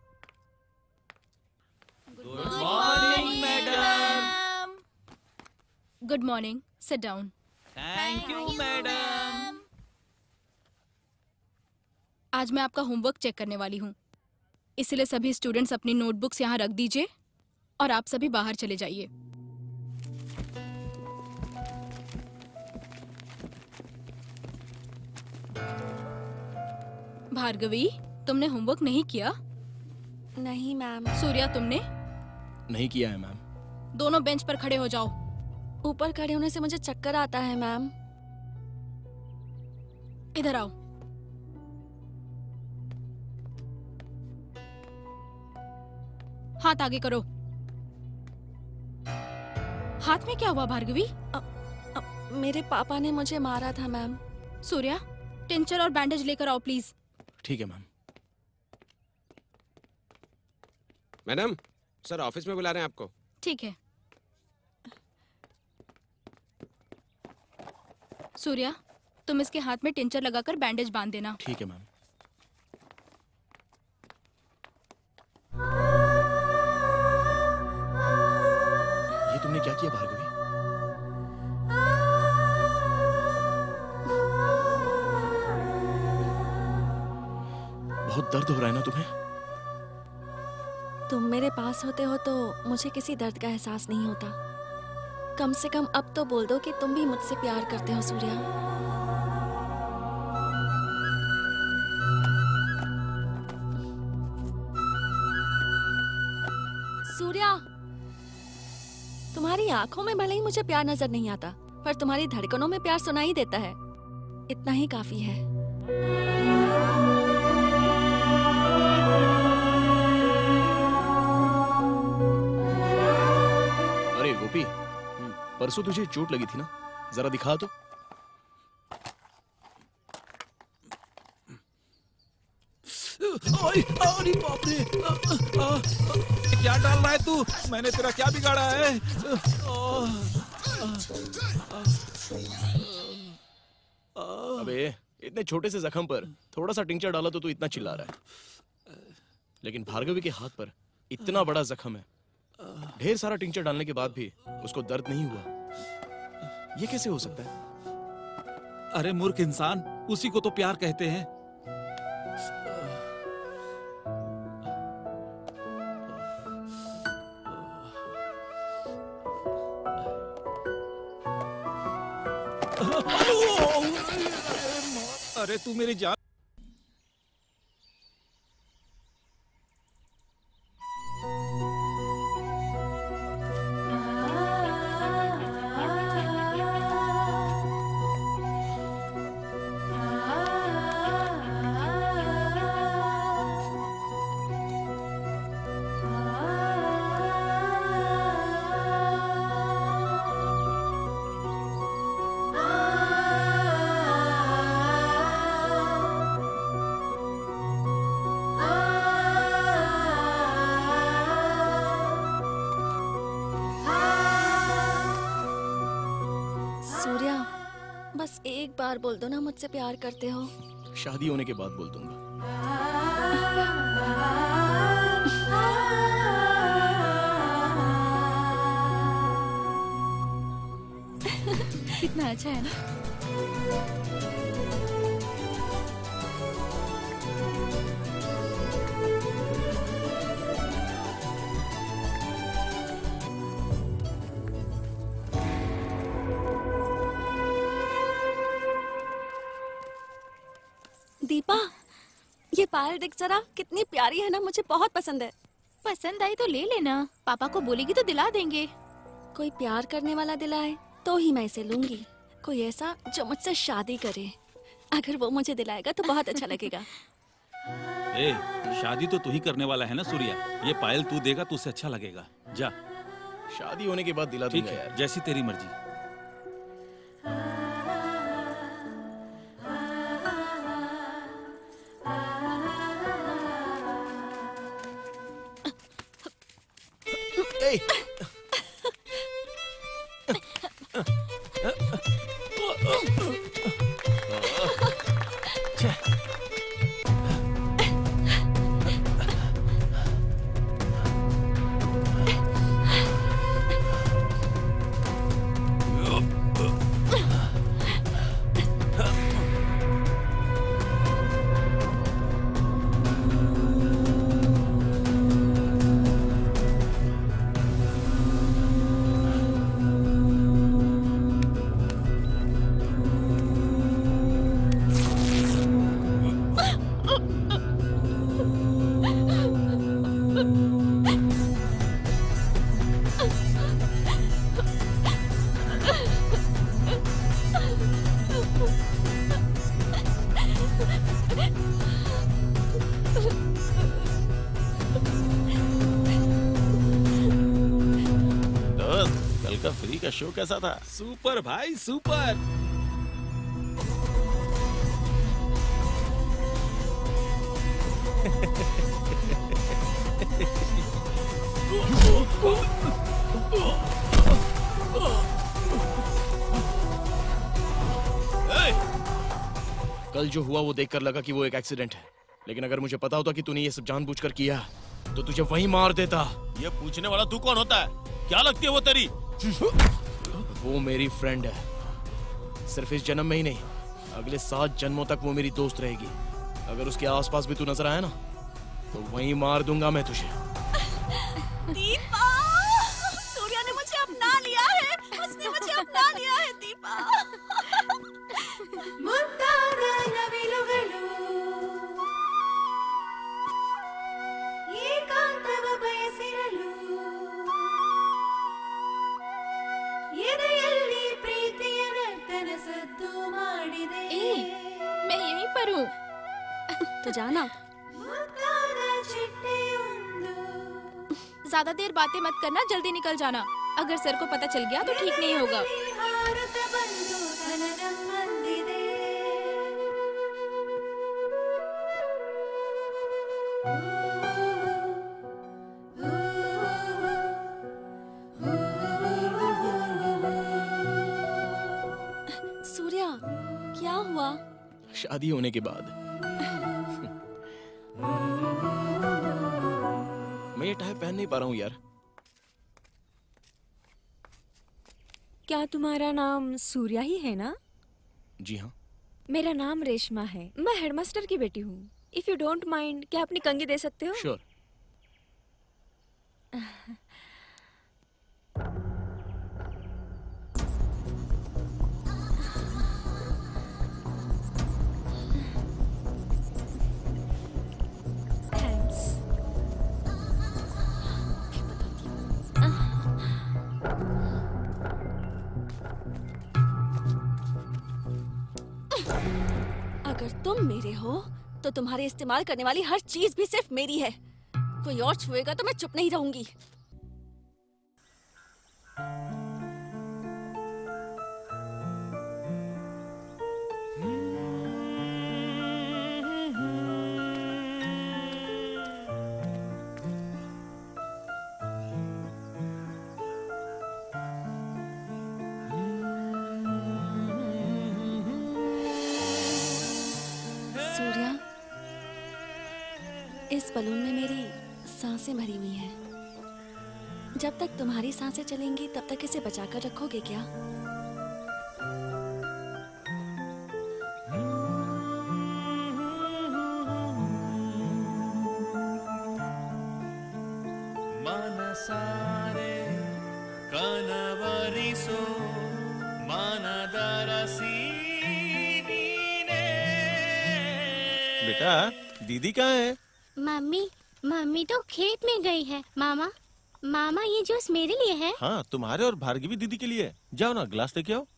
Good morning madam. Good morning, sit down. Thank you madam. आज मैं आपका होमवर्क चेक करने वाली हूँ, इसलिए सभी स्टूडेंट्स अपनी नोटबुक्स यहाँ रख दीजिए और आप सभी बाहर चले जाइए। भार्गवी, तुमने होमवर्क नहीं किया? नहीं मैम। सूर्या, तुमने? नहीं किया है मैम। दोनों बेंच पर खड़े हो जाओ। ऊपर खड़े होने से मुझे चक्कर आता है मैम। इधर आओ। हाथ आगे करो। हाथ में क्या हुआ भार्गवी? अ, अ, मेरे पापा ने मुझे मारा था मैम। सूर्या, टिंचर और बैंडेज लेकर आओ प्लीज। ठीक है मैम। मैडम, सर ऑफिस में बुला रहे हैं आपको। ठीक है। सूर्या, तुम इसके हाथ में टिंचर लगाकर बैंडेज बांध देना। ठीक है मैम। ये तुमने क्या किया भार्गवी? बहुत दर्द हो रहा है ना तुम्हें? तुम मेरे पास होते हो तो मुझे किसी दर्द का एहसास नहीं होता। कम से कम अब तो बोल दो कि तुम भी मुझसे प्यार करते हो सूर्या। सूर्या, तुम्हारी आंखों में भले ही मुझे प्यार नजर नहीं आता, पर तुम्हारी धड़कनों में प्यार सुनाई देता है। इतना ही काफी है। अरे गोपी, परसों तुझे चोट लगी थी ना, जरा दिखा तो। अरे बाप रे, क्या डाल रहा है तू? मैंने तेरा क्या बिगाड़ा है? अबे, इतने छोटे से जख्म पर थोड़ा सा टिंचर डाला तो तू इतना चिल्ला रहा है, लेकिन भार्गवी के हाथ पर इतना बड़ा जख्म है, ढेर सारा टिंचर डालने के बाद भी उसको दर्द नहीं हुआ। ये कैसे हो सकता है? अरे मूर्ख इंसान, उसी को तो प्यार कहते हैं। अरे तू मेरी जान। बस एक बार बोल दो ना मुझसे प्यार करते हो। शादी होने के बाद बोल दूंगा। कितना अच्छा है ना। दीपा, ये पायल देख जरा, कितनी प्यारी है ना, मुझे बहुत पसंद है। पसंद आई तो ले लेना, पापा को बोलेगी तो दिला देंगे। कोई प्यार करने वाला दिलाए तो ही मैं इसे लूंगी, कोई ऐसा जो मुझसे शादी करे। अगर वो मुझे दिलाएगा तो बहुत अच्छा लगेगा। ए, शादी तो तू ही करने वाला है ना सूर्या, ये पायल तू देगा तो उसे अच्छा लगेगा। जा, शादी होने के बाद दिला दूंगा यार। जैसी तेरी मर्जी। ए! फ्री का शो कैसा था? सुपर भाई सुपर। कल जो हुआ वो देखकर लगा कि वो एक एक्सीडेंट है, लेकिन अगर मुझे पता होता कि तूने ये सब जानबूझकर किया तो तुझे वहीं मार देता। ये पूछने वाला तू कौन होता है? क्या लगती है वो तेरी? वो मेरी फ्रेंड है, सिर्फ इस जन्म में ही नहीं, अगले सात जन्मों तक वो मेरी दोस्त रहेगी। अगर उसके आसपास भी तू नजर आया ना तो वहीं मार दूंगा मैं तुझे। दीपा, सूर्या ने मुझे अपना लिया है, उसने मुझे अपना लिया है दीपा। ए, मैं यहीं पर हूँ। तो जाना। ज्यादा देर बातें मत करना, जल्दी निकल जाना। अगर सर को पता चल गया तो ठीक नहीं होगा। सूर्या, क्या हुआ? शादी होने के बाद मैं ये टाई पहन नहीं पा रहा हूँ यार। क्या तुम्हारा नाम सूर्या ही है ना? जी हाँ। मेरा नाम रेशमा है, मैं हेडमास्टर की बेटी हूँ। इफ यू डोंट माइंड, क्या अपनी कंघी दे सकते हो? श्योर। अगर तुम मेरे हो तो तुम्हारे इस्तेमाल करने वाली हर चीज भी सिर्फ मेरी है। कोई और छुएगा तो मैं चुप नहीं रहूंगी। सूर्या, इस बलून में मेरी सांसें भरी हुई हैं। जब तक तुम्हारी सांसें चलेंगी तब तक इसे बचाकर रखोगे क्या? मनसारे कनवरिसो मनदरसी। बेटा, दीदी कहाँ है? मम्मी, मम्मी तो खेत में गई है। मामा मामा ये जूस मेरे लिए है। हाँ, तुम्हारे और भार्गवी दीदी के लिए। जाओ ना, ग्लास लेके आओ।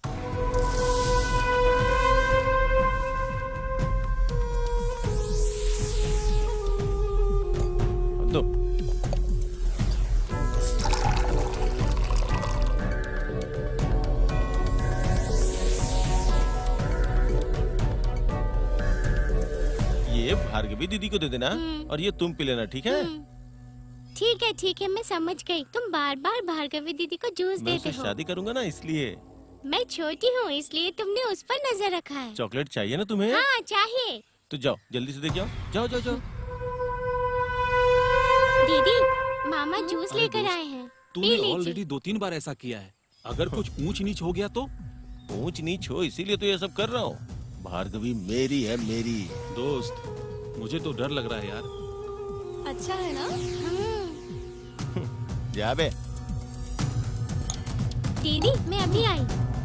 दो। ये भार्गवी दीदी को दे देना और ये तुम पी लेना, ठीक है? ठीक है ठीक है, मैं समझ गई। तुम बार बार भार्गवी दीदी को जूस मैं देते उससे हो। शादी करूंगा ना, इसलिए। मैं छोटी हूँ इसलिए तुमने उस पर नजर रखा है। चॉकलेट चाहिए ना तुम्हें? हाँ चाहिए। तो जाओ, जल्दी से देके आओ। जाओ जाओ जाओ। दीदी मामा जूस लेकर आए हैं, पी तूने लीजिए। ऑलरेडी दो तीन बार ऐसा किया है। अगर कुछ ऊंच नीच हो गया तो? ऊंच नीच हो इसीलिए तो ये सब कर रहा हूँ। भार्गवी मेरी है, मेरी। दोस्त, मुझे तो डर लग रहा है यार। अच्छा है ना? जा बे। दीदी मैं अभी आई।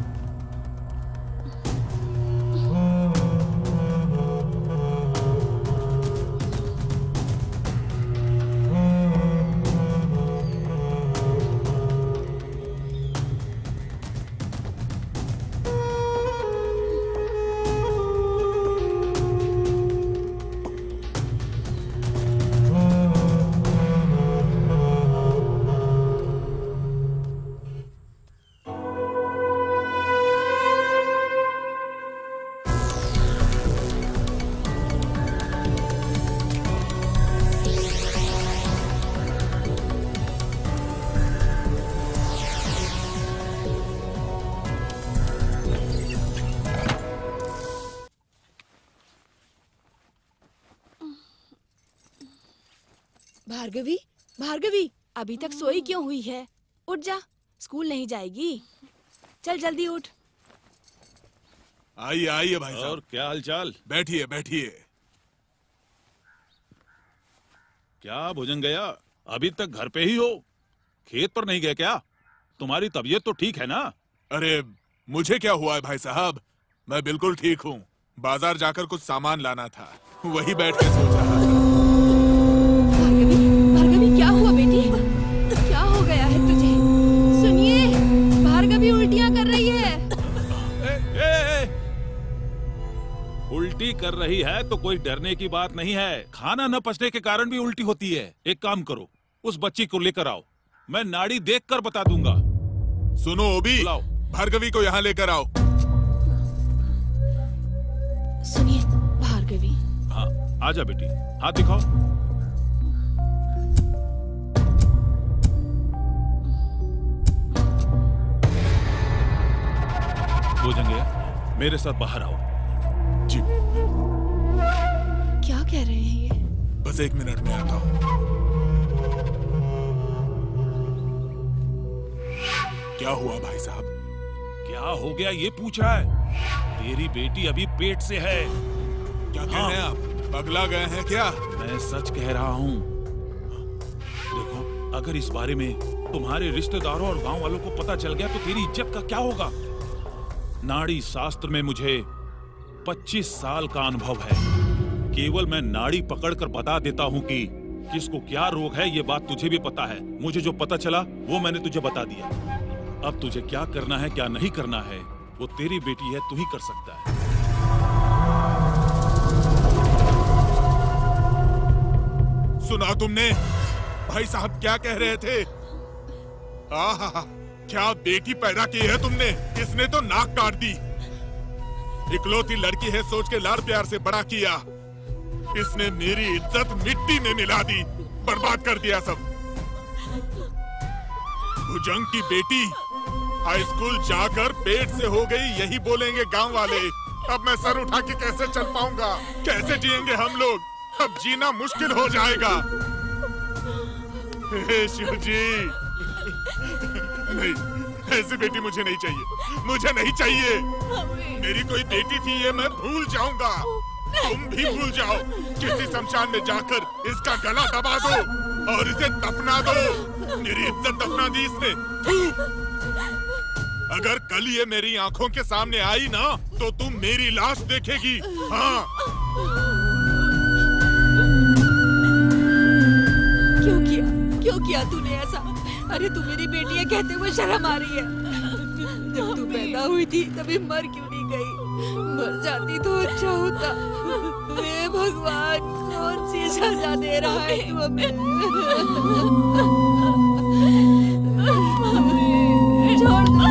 भार्गवी, भार्गवी, अभी तक सोई क्यों हुई है? उठ जा, स्कूल नहीं जाएगी। चल जल्दी उठ। आइए आइए भाई साहब। और क्या हालचाल? बैठिए बैठिए। क्या भोजन गया? अभी तक घर पे ही हो? खेत पर नहीं गए क्या? तुम्हारी तबीयत तो ठीक है ना? अरे मुझे क्या हुआ है भाई साहब, मैं बिल्कुल ठीक हूँ। बाजार जाकर कुछ सामान लाना था, वही बैठ के सोच रहा था। भार्गवी, भार्गवी क्या हुआ बेटी? क्या हो गया है तुझे? सुनिए, भार्गवी उल्टियाँ कर रही है। ए, ए, ए। उल्टी कर रही है तो कोई डरने की बात नहीं है। खाना न पचने के कारण भी उल्टी होती है। एक काम करो, उस बच्ची को लेकर आओ, मैं नाड़ी देखकर बता दूंगा। सुनो ओबी, भार्गवी को यहाँ लेकर आओ। सुनिए भार्गवी। हाँ आजा बेटी, हाथ दिखाओ। भोजन गया, मेरे साथ बाहर आओ। जी। क्या कह रहे हैं ये? बस एक मिनट में आता हूँ। क्या हुआ भाई साहब? क्या हो गया ये पूछ रहा है? तेरी बेटी अभी पेट से है। क्या कह रहे हैं आप? पगला गए हैं क्या? मैं सच कह रहा हूँ। देखो, अगर इस बारे में तुम्हारे रिश्तेदारों और गांव वालों को पता चल गया तो तेरी इज्जत का क्या होगा? नाड़ी शास्त्र में मुझे पच्चीस साल का अनुभव है। केवल मैं नाड़ी पकड़कर बता देता हूँ कि किसको क्या रोग है, ये बात तुझे भी पता है। मुझे जो पता चला वो मैंने तुझे बता दिया। अब तुझे क्या करना है क्या नहीं करना है वो तेरी बेटी है, तू ही कर सकता है। सुना तुमने? भाई साहब क्या कह रहे थे? आहा, क्या बेटी पैदा की है तुमने? इसने तो नाक काट दी। इकलौती लड़की है सोच के लाड़ प्यार से बड़ा किया। इसने मेरी इज्जत मिट्टी में मिला दी, बर्बाद कर दिया सब। भुजंग की बेटी हाई स्कूल जाकर पेट से हो गई, यही बोलेंगे गांव वाले। अब मैं सर उठा के कैसे चल पाऊंगा? कैसे जिएंगे हम लोग? अब जीना मुश्किल हो जाएगा। हे शिव जी, नहीं, ऐसी बेटी मुझे नहीं चाहिए, मुझे नहीं चाहिए। मेरी कोई बेटी थी ये मैं भूल जाऊंगा, तुम भी भूल जाओ। किसी शमशान में जाकर इसका गला दबा दो और इसे दफना दो। मेरी इज्जत दफना दी इसने। अगर कल ये मेरी आंखों के सामने आई ना तो तुम मेरी लाश देखेगी। हाँ। क्यों किया क्यों किया तूने ऐसा? अरे तू मेरी बेटी है कहते हुए शर्म आ रही है। जब तू पैदा हुई थी तभी मर क्यों नहीं गई? मर जाती तो अच्छा होता। हे भगवान, कौन सी सजा दे रहा है तू हमें? छोड़ दो।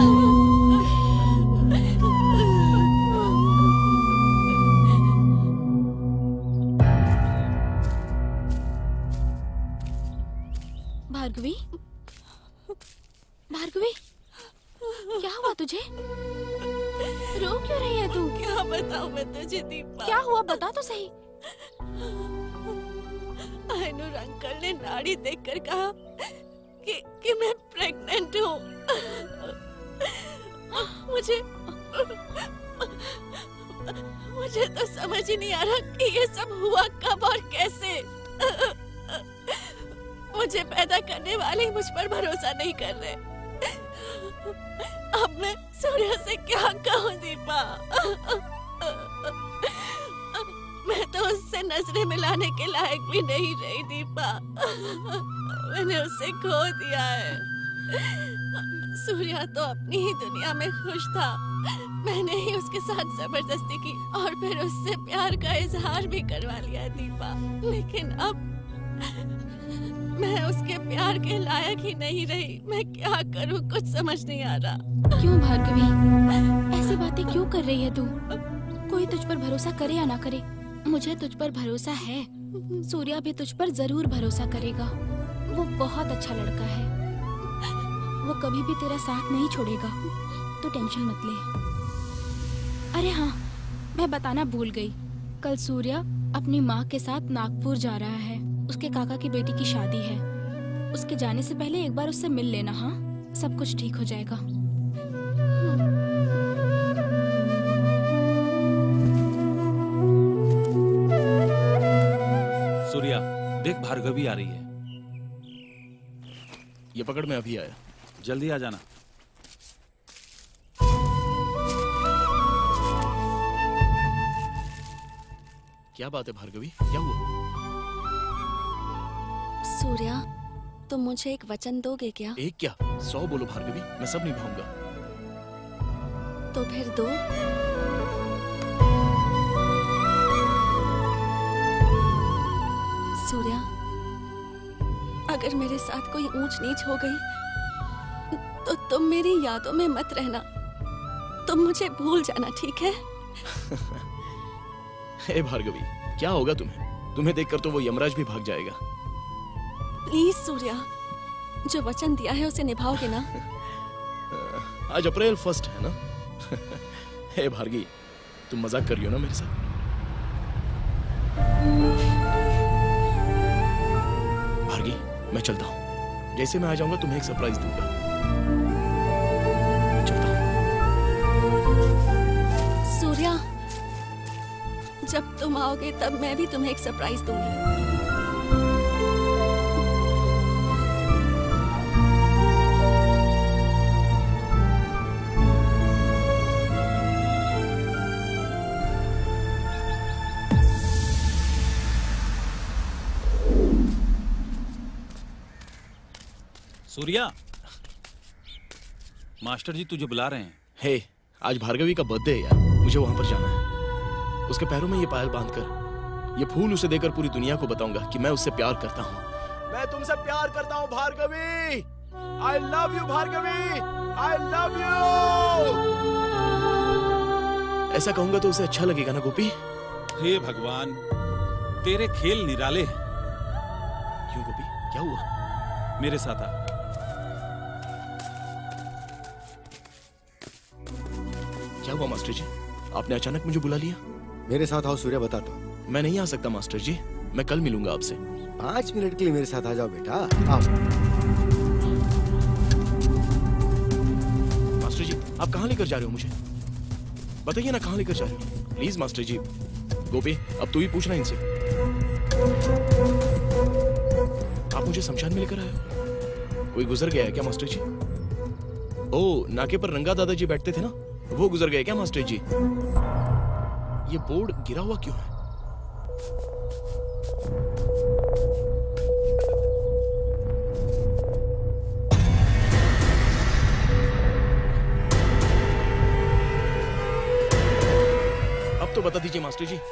भार्गवी, भार्गवी, क्या हुआ तुझे? रो क्यों रही है तू? क्या बताऊं मैं तुझे दीपा? क्या हुआ बता तो सही। आयनूर अंकल ने नाड़ी देखकर कहा कि कि मैं प्रेग्नेंट हूँ। मुझे मुझे तो समझ ही नहीं आ रहा कि ये सब हुआ कब और कैसे। मुझे पैदा करने वाले मुझ पर भरोसा नहीं कर रहे। अब मैं सूर्य से क्या कहूँ दीपा? मैं तो उससे नजरें मिलाने के लायक भी नहीं रही दीपा। मैंने उसे खो दिया है। सूर्या तो अपनी ही दुनिया में खुश था। मैंने ही उसके साथ जबरदस्ती की और फिर उससे प्यार का इजहार भी करवा लिया दीपा। लेकिन अब मैं उसके प्यार के लायक ही नहीं रही। मैं क्या करूं, कुछ समझ नहीं आ रहा। क्यों भार्गवी, ऐसी बातें क्यों कर रही है तू? कोई तुझ पर भरोसा करे या ना करे, मुझे तुझ पर भरोसा है। सूर्या भी तुझ पर जरूर भरोसा करेगा। वो बहुत अच्छा लड़का है। वो कभी भी तेरा साथ नहीं छोड़ेगा, तो टेंशन मत ले। अरे हाँ, मैं बताना भूल गई। कल सूर्या अपनी माँ के साथ नागपुर जा रहा है। उसके काका की बेटी की शादी है। उसके जाने से पहले एक बार उससे मिल लेना। हाँ, सब कुछ ठीक हो जाएगा। सूर्या, देख भार्गवी आ रही है। ये पकड़, मैं अभी आया। जल्दी आ जाना। क्या बात है भार्गवी, क्या हुआ? सूर्या, तुम मुझे एक वचन दोगे क्या? एक क्या, सौ बोलो भार्गवी, मैं सब निभाऊंगा। तो फिर दो। सूर्या, अगर मेरे साथ कोई ऊंच नीच हो गई तो तुम मेरी यादों में मत रहना। तुम मुझे भूल जाना, ठीक है? हे भार्गवी, क्या होगा तुम्हें? तुम्हें देखकर तो वो यमराज भी भाग जाएगा। प्लीज सूर्या, जो वचन दिया है उसे निभाओगे ना? आज अप्रैल फर्स्ट है ना? हे भार्गी, तुम मजाक कर रही हो ना मेरे साथ? भार्गी, मैं चलता हूँ। जैसे मैं आ जाऊंगा तुम्हें एक सरप्राइज दूंगा। चलता हूँ। सूर्या, जब तुम आओगे तब मैं भी तुम्हें एक सरप्राइज दूंगी। सूर्या, मास्टर जी तुझे बुला रहे हैं। हे, आज भार्गवी का बर्थडे है यार, मुझे वहां पर जाना है। उसके पैरों में ये पायल बांधकर, ये फूल उसे देकर पूरी दुनिया को बताऊंगा कि मैं उससे प्यार करता हूँ। मैं तुमसे प्यार करता हूँ Bhargavi. I love you Bhargavi, I love you। ऐसा कहूंगा तो उसे अच्छा लगेगा ना गोपी? हे भगवान, तेरे खेल निराले हैं। क्यों गोपी, क्या हुआ? मेरे साथ आ। क्या हुआ मास्टर जी, आपने अचानक मुझे बुला लिया? मेरे साथ आओ सूर्या, बताता हूँ। मैं नहीं आ सकता मास्टर जी, मैं कल मिलूंगा आपसे। पाँच मिनट के लिए मेरे साथ आ जाओ बेटा, आओ। मास्टर जी, आप कहाँ लेकर जा रहे हो मुझे? बताइए ना, कहाँ लेकर जा रहे हो? प्लीज मास्टर जी। गोपी, अब तू ही पूछना इनसे। आप मुझे शमशान में लेकर आए हो? कोई गुजर गया है क्या मास्टर जी? ओ, नाके पर रंगा दादाजी बैठते थे ना, वो गुजर गए क्या मास्टर जी? ये बोर्ड गिरा हुआ क्यों है? तो बता दीजिए मास्टर जी।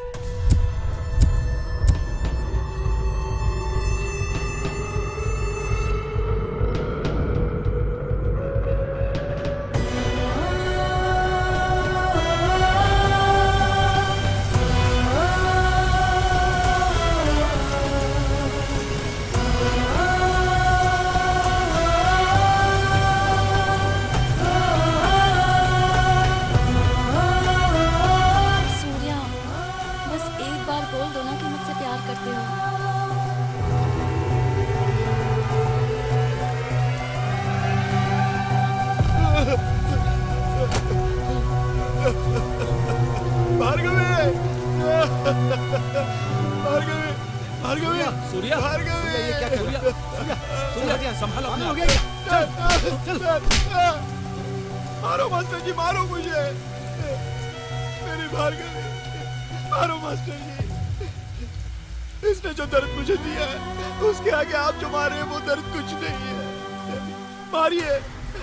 मारो मास्टर जी, मारो मुझे, मेरी भार्गवी, मारो मास्टर जी। इसने जो दर्द मुझे दिया है उसके आगे आप जो मारे हैं वो दर्द कुछ नहीं है। मारिए।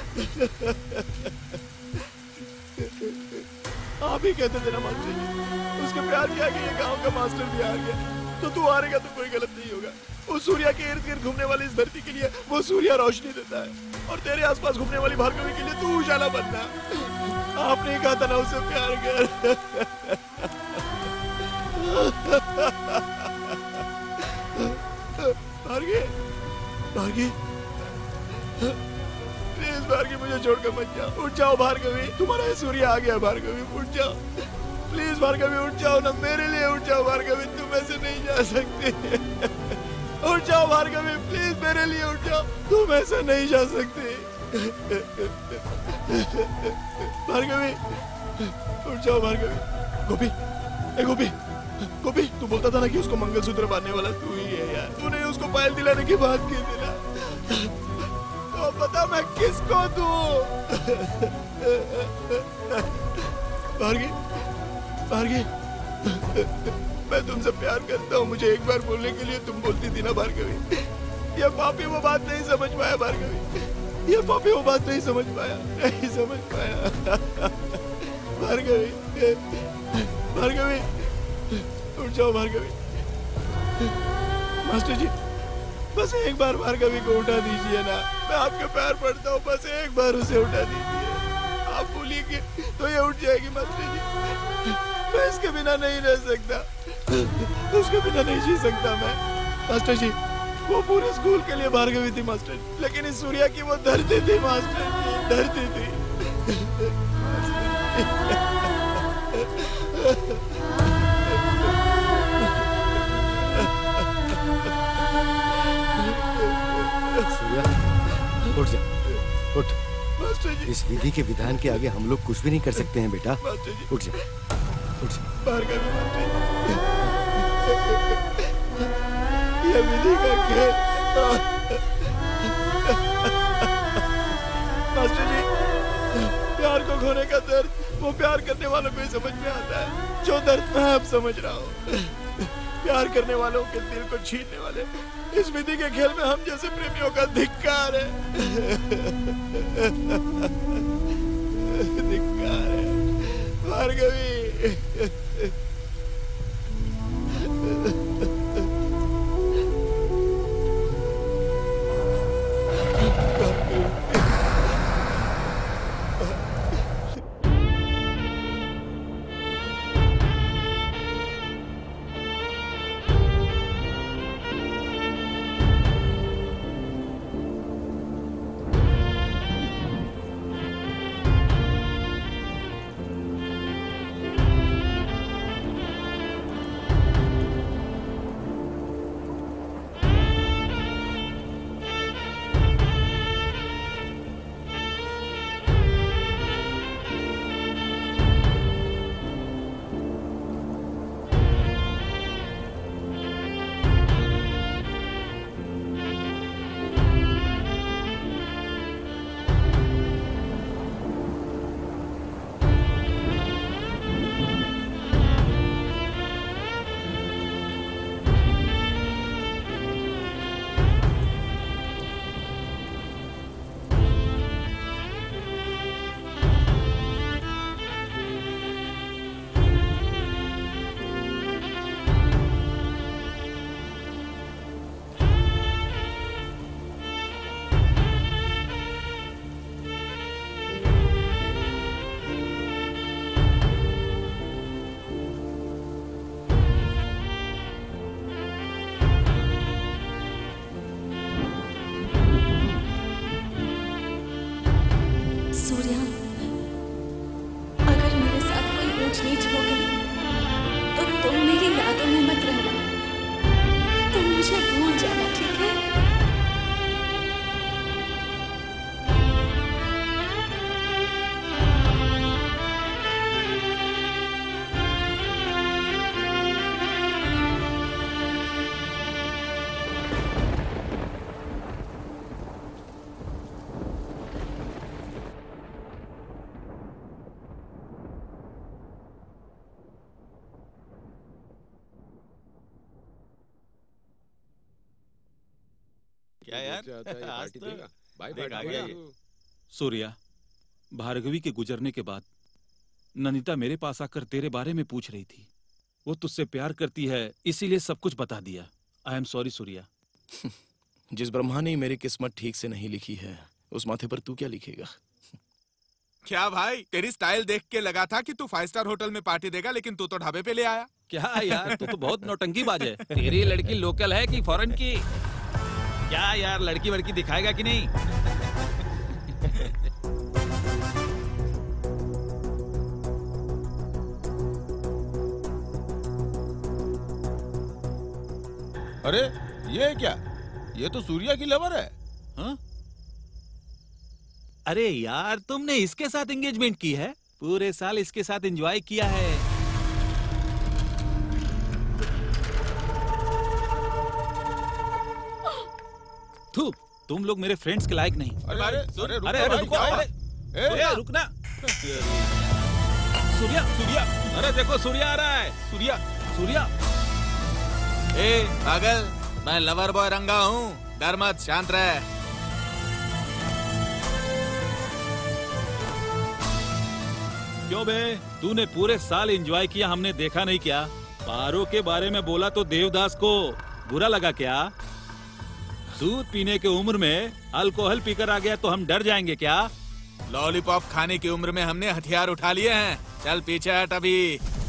आप ही कहते थे ना मास्टर जी, उसके प्यार के आगे ये गांव का मास्टर भी आ गया, तो तू हारेगा तो कोई गलत नहीं होगा। उस सूर्या के इर्द गिर्द घूमने वाली इस धरती के लिए वो सूर्या रोशनी देता है, और तेरे आसपास घूमने वाली भार्गवी के लिए तू उजाला बनना। आपने ही कहा था ना उसे प्यार कर। भार्गवी, भार्गवी, प्लीज भार्गवी मुझे छोड़कर मत जाओ। उठ जाओ भार्गवी, तुम्हारा सूर्या आ गया। भार्गवी उठ जाओ, प्लीज भार्गवी उठ जाओ ना, मेरे लिए उठ जाओ भार्गवी, तुम ऐसे नहीं जा सकते। उठ जाओ भार्गवी, प्लीज मेरे लिए उठ जाओ, तुम ऐसे नहीं जा सकते। भार्गवी उठ जाओ भार्गवी। गोपी, ए गोपी, गोपी, तू बोलता था ना कि उसको मंगलसूत्र बांधने वाला तू ही है यार। तूने उसको पायल दिलाने की बात की थी ना, तो बता मैं किसको दूं? भार्गवी, भार्गवी, मैं तुमसे प्यार करता हूँ, मुझे एक बार बोलने के लिए तुम बोलती थी ना भार्गवी। ये पापी वो बात नहीं समझ पाया भार्गवी, ये पापी वो बात नहीं समझ पाया, नहीं समझ पाया। भार्गवी, भार्गवी उठ जाओ भार्गवी। मास्टर जी बस एक बार भार्गवी को उठा दीजिए ना, मैं आपके पैर पड़ता हूँ, बस एक बार उसे उठा दीजिए। आप बोलिए तो ये उठ जाएगी मास्टर जी। मैं इसके बिना नहीं रह सकता, उसके बिना नहीं जी सकता मैं। मास्टर जी वो पूरे स्कूल के लिए भार्गवी थी मास्टर जी, लेकिन इस सूर्या की वो धरती थी मास्टर जी, धरती थी। सूर्या उठ जा, उठ। मास्टर जी इस विधि के विधान के आगे हम लोग कुछ भी नहीं कर सकते हैं बेटा। मास्टर जी उठ जा, उठ जा। भार्गवी मास्टर जी, ये विधि का खेल। मास्टर जी प्यार को खोने का दर्द वो प्यार करने वालों को ही समझ में आता है, जो दर्द मैं अब समझ रहा हूँ। प्यार करने वालों के दिल को छीनने वाले इस विधि के खेल में हम जैसे प्रेमियों का धिक्कार है, धिक्कार है। भार्गवी क्या यार आज तो भाई देख आ बैठ गया गया। ये। सूर्या, भार्गवी के गुजरने के बाद ननिता मेरे पास आकर तेरे बारे में पूछ रही थी। वो तुझसे प्यार करती है, इसीलिए सब कुछ बता दिया। I am sorry Surya. जिस ब्रह्मा ने मेरी किस्मत ठीक से नहीं लिखी है, उस माथे पर तू क्या लिखेगा? क्या भाई, तेरी स्टाइल देख के लगा था कि तू फाइव स्टार होटल में पार्टी देगा, लेकिन तू तो ढाबे पे ले आया। क्या यार, तू तो बहुत नौटंकीबाज है। तेरी लड़की लोकल है कि फॉरेन की? क्या यार, लड़की वड़की दिखाएगा कि नहीं? अरे ये क्या, ये तो सूर्या की लवर है। हाँ? अरे यार, तुमने इसके साथ एंगेजमेंट की है? पूरे साल इसके साथ एंजॉय किया है। थू, तुम लोग मेरे फ्रेंड्स के लायक नहीं। अरे अरे अरे रुको अरे अरे भाई, रुको, क्या हुआ? अरे ए, सूर्या, रुकना। सूर्या, सूर्या, अरे देखो सूर्या आ रहा है। सूर्या, सूर्या। ए पागल, मैं लवर बॉय रंगा हूँ, डर मत, शांत रह। क्यों बे, तूने पूरे साल एंजॉय किया, हमने देखा नहीं क्या? पारो के बारे में बोला तो देवदास को बुरा लगा क्या? दूध पीने की उम्र में अल्कोहल पीकर आ गया तो हम डर जाएंगे क्या? लॉलीपॉप खाने की उम्र में हमने हथियार उठा लिए हैं। चल पीछे हट अभी।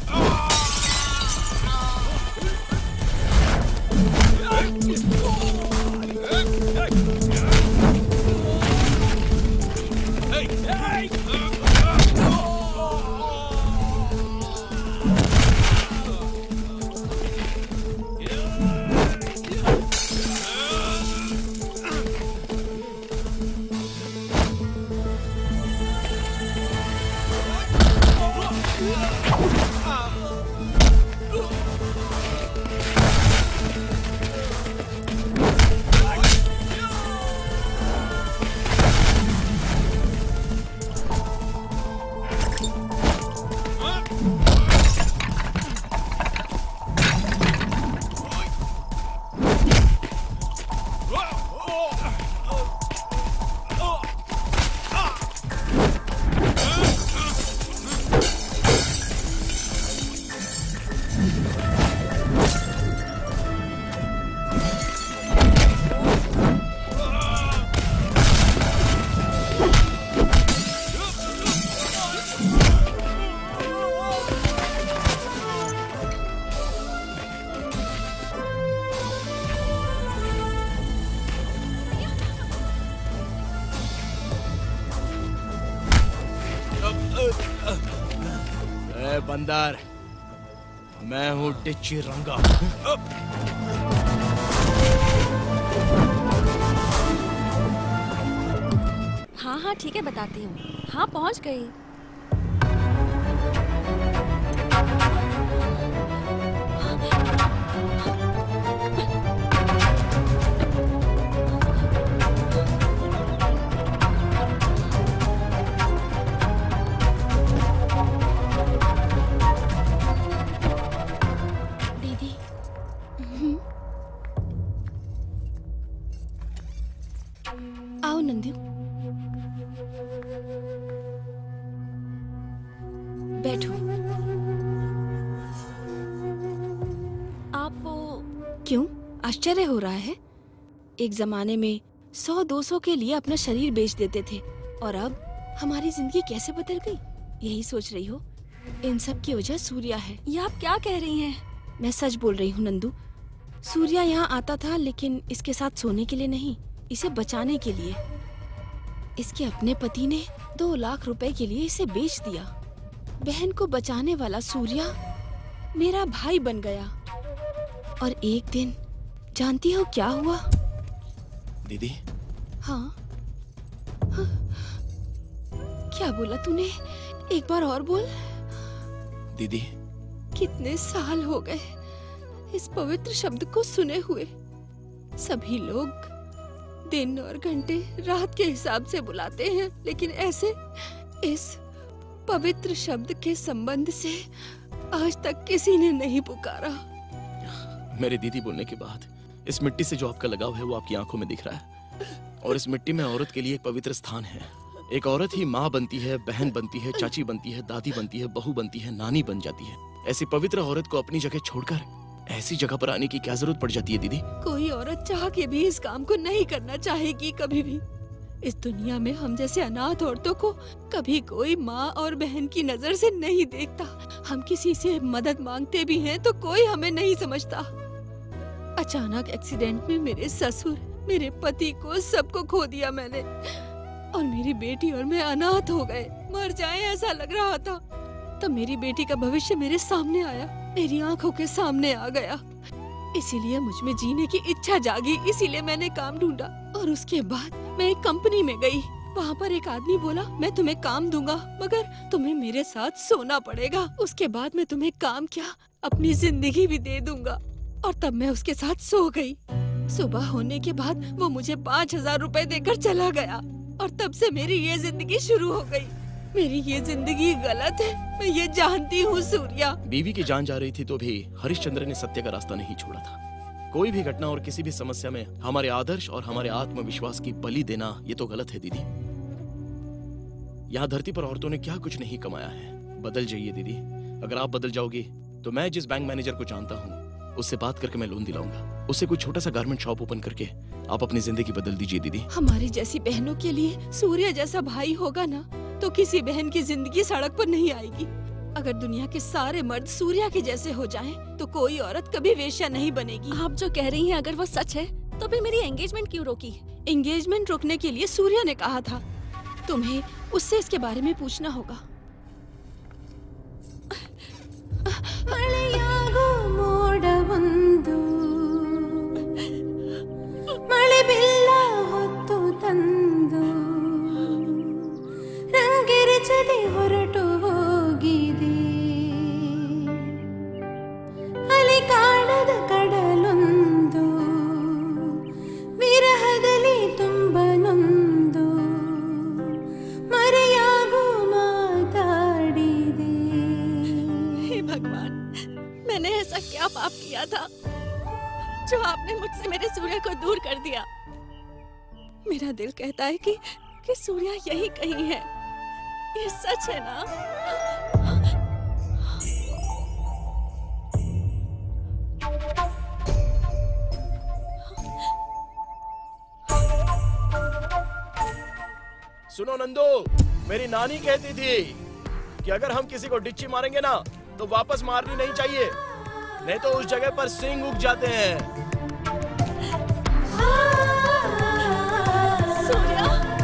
ए बंदर, मैं हूँ टिच्ची रंगा। हाँ हाँ ठीक है, बताती हूँ। हाँ पहुँच गई। दीदी, आओ नंदू, बैठो। आप वो क्यों आश्चर्य हो रहा है? एक जमाने में सौ दो सौ के लिए अपना शरीर बेच देते थे, और अब हमारी जिंदगी कैसे बदल गई, यही सोच रही हो? इन सब की वजह सूर्या है। ये आप क्या कह रही हैं? मैं सच बोल रही हूँ नंदू। सूर्या यहाँ आता था, लेकिन इसके साथ सोने के लिए नहीं, इसे बचाने के लिए। इसके अपने पति ने दो लाख रुपए के लिए इसे बेच दिया। बहन को बचाने वाला सूर्या मेरा भाई बन गया। और एक दिन जानती हो क्या हुआ? दीदी, हाँ, हाँ। क्या बोला तूने? एक बार और बोल। दीदी, कितने साल हो गए इस पवित्र शब्द को सुने हुए। सभी लोग दिन और घंटे रात के हिसाब से बुलाते हैं, लेकिन ऐसे इस पवित्र शब्द के संबंध से आज तक किसी ने नहीं पुकारा। मेरे दीदी बोलने के बाद इस मिट्टी से जो आपका लगाव है वो आपकी आंखों में दिख रहा है, और इस मिट्टी में औरत के लिए एक पवित्र स्थान है। एक औरत ही माँ बनती है, बहन बनती है, चाची बनती है, दादी बनती है, बहू बनती है, नानी बन जाती है। ऐसी पवित्र औरत को अपनी जगह छोड़कर ऐसी जगह पर आने की क्या जरूरत पड़ जाती है दीदी? कोई औरत चाह के भी इस काम को नहीं करना चाहेगी कभी भी। इस दुनिया में हम जैसे अनाथ औरतों को कभी कोई माँ और बहन की नजर से नहीं देखता। हम किसी से मदद मांगते भी हैं तो कोई हमें नहीं समझता। अचानक एक्सीडेंट में मेरे ससुर, मेरे पति को सबको खो दिया मैंने, और मेरी बेटी और मैं अनाथ हो गए, मर जाएं ऐसा लग रहा था। तब मेरी बेटी का भविष्य मेरे सामने आया, मेरी आंखों के सामने आ गया। इसीलिए मुझ में जीने की इच्छा जागी, इसीलिए मैंने काम ढूंढा। और उसके बाद मैं एक कंपनी में गई। वहाँ पर एक आदमी बोला, मैं तुम्हें काम दूंगा मगर तुम्हें मेरे साथ सोना पड़ेगा। उसके बाद मैं तुम्हें काम क्या, अपनी जिंदगी भी दे दूंगा। और तब मैं उसके साथ सो गई। सुबह होने के बाद वो मुझे पाँच हजार रुपए देकर चला गया, और तब से मेरी ये जिंदगी शुरू हो गई। मेरी ये जिंदगी गलत है, मैं ये जानती हूँ सूर्या। बीवी की जान जा रही थी तो भी हरिश्चंद्र ने सत्य का रास्ता नहीं छोड़ा था। कोई भी घटना और किसी भी समस्या में हमारे आदर्श और हमारे आत्मविश्वास की बलि देना ये तो गलत है दीदी। यहाँ धरती पर औरतों ने क्या कुछ नहीं कमाया है। बदल जाइए दीदी। अगर आप बदल जाओगी तो मैं जिस बैंक मैनेजर को जानता हूँ उससे बात करके मैं लोन दिलाऊंगा। उससे कोई छोटा सा गारमेंट शॉप ओपन करके आप अपनी जिंदगी बदल दीजिए दीदी। हमारी जैसी बहनों के लिए सूर्य जैसा भाई होगा ना तो किसी बहन की जिंदगी सड़क पर नहीं आएगी। अगर दुनिया के सारे मर्द सूर्या के जैसे हो जाएं, तो कोई औरत कभी वेश्या नहीं बनेगी। आप जो कह रही हैं अगर वो सच है तो फिर मेरी एंगेजमेंट क्यों रोकी? एंगेजमेंट रोकने के लिए सूर्या ने कहा था। तुम्हें उससे इसके बारे में पूछना होगा। ಮಳೆಯಾಗೋ ಮೋಡವೊಂದು ಮಳೆ ಬಿಲ್ಲ ಹೊತ್ತು ತಂದು ರಂಗೆರೆಚದೆ ಹೊರಟು ಹೋಗಿದೆ. ಅಲೆ ಕಾಣದ ಕಡಲೊಂದು ವಿರಹದಲ್ಲಿ ತುಂಬ ನೊಂದು ಮರೆಯಾಗೋ ಮಾತಾಡಿದೆ. भगवान, मैंने ऐसा क्या पाप किया था जो आपने मुझसे मेरे सूर्य को दूर कर दिया? मेरा दिल कहता है कि कि सूर्य यही कहीं है। ये सच है ना? सुनो नंदू, मेरी नानी कहती थी कि अगर हम किसी को डिच्ची मारेंगे ना तो वापस मारनी नहीं चाहिए, नहीं तो उस जगह पर सिंग उग जाते हैं। सूर्या,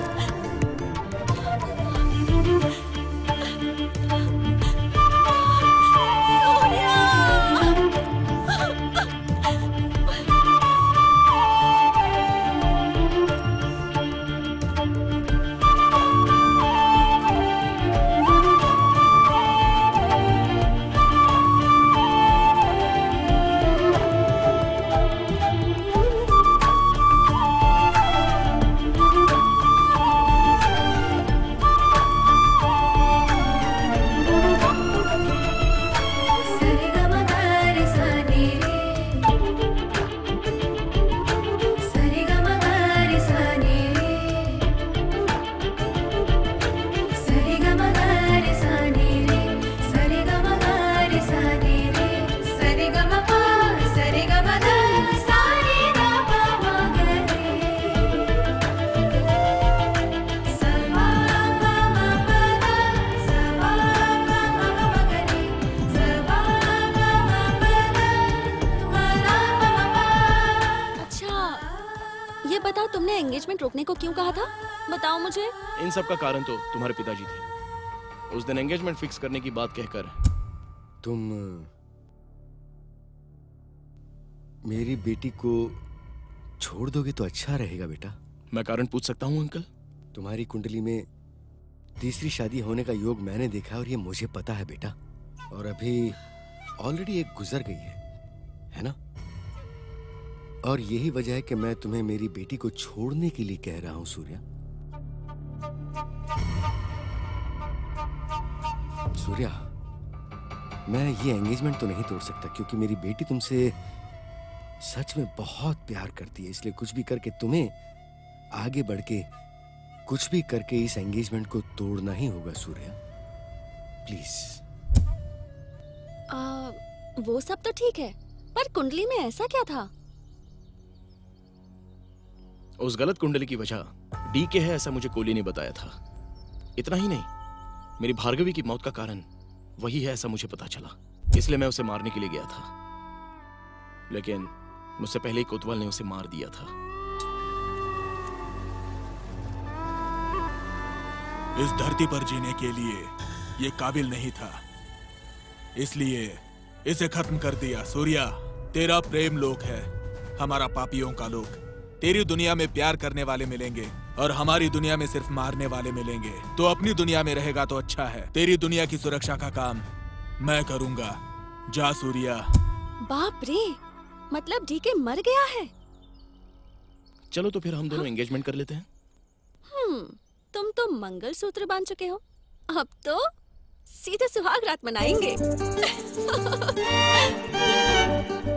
एंगेजमेंट रोकने को क्यों कहा था? बताओ मुझे। इन सब का कारण तो तुम्हारे पिताजी थे। उस दिन एंगेजमेंट फिक्स करने की बात कहकर तुम मेरी बेटी को छोड़ दोगे तो अच्छा रहेगा बेटा। मैं कारण पूछ सकता हूँ अंकल? तुम्हारी कुंडली में तीसरी शादी होने का योग मैंने देखा और ये मुझे पता है बेटा। और अभी ऑलरेडी एक गुजर गई है, है ना? और यही वजह है कि मैं तुम्हें मेरी बेटी को छोड़ने के लिए कह रहा हूं सूर्या। सूर्या, मैं ये एंगेजमेंट तो नहीं तोड़ सकता क्योंकि मेरी बेटी तुमसे सच में बहुत प्यार करती है, इसलिए कुछ भी करके तुम्हें आगे बढ़ के कुछ भी करके इस एंगेजमेंट को तोड़ना ही होगा सूर्या, प्लीज। आ, वो सब तो ठीक है, पर कुंडली में ऐसा क्या था? उस गलत कुंडली की वजह डी के है ऐसा मुझे कोहली ने बताया था। इतना ही नहीं, मेरी भार्गवी की मौत का कारण वही है ऐसा मुझे पता चला, इसलिए मैं उसे मारने के लिए गया था, लेकिन मुझसे पहले ही कोतवाल ने उसे मार दिया था। इस धरती पर जीने के लिए ये काबिल नहीं था, इसलिए इसे खत्म कर दिया। सूर्या, तेरा प्रेम लोक है, हमारा पापियों का लोक। तेरी दुनिया में प्यार करने वाले मिलेंगे और हमारी दुनिया में सिर्फ मारने वाले मिलेंगे। तो अपनी दुनिया में रहेगा तो अच्छा है, तेरी दुनिया की सुरक्षा का काम मैं करूंगा। जा सूर्या। बाप रे, मतलब डी के मर गया है? चलो तो फिर हम दोनों एंगेजमेंट कर लेते हैं। हम्म, तुम तो मंगलसूत्र बांध चुके हो, अब तो सीधे सुहाग रात मनाएंगे।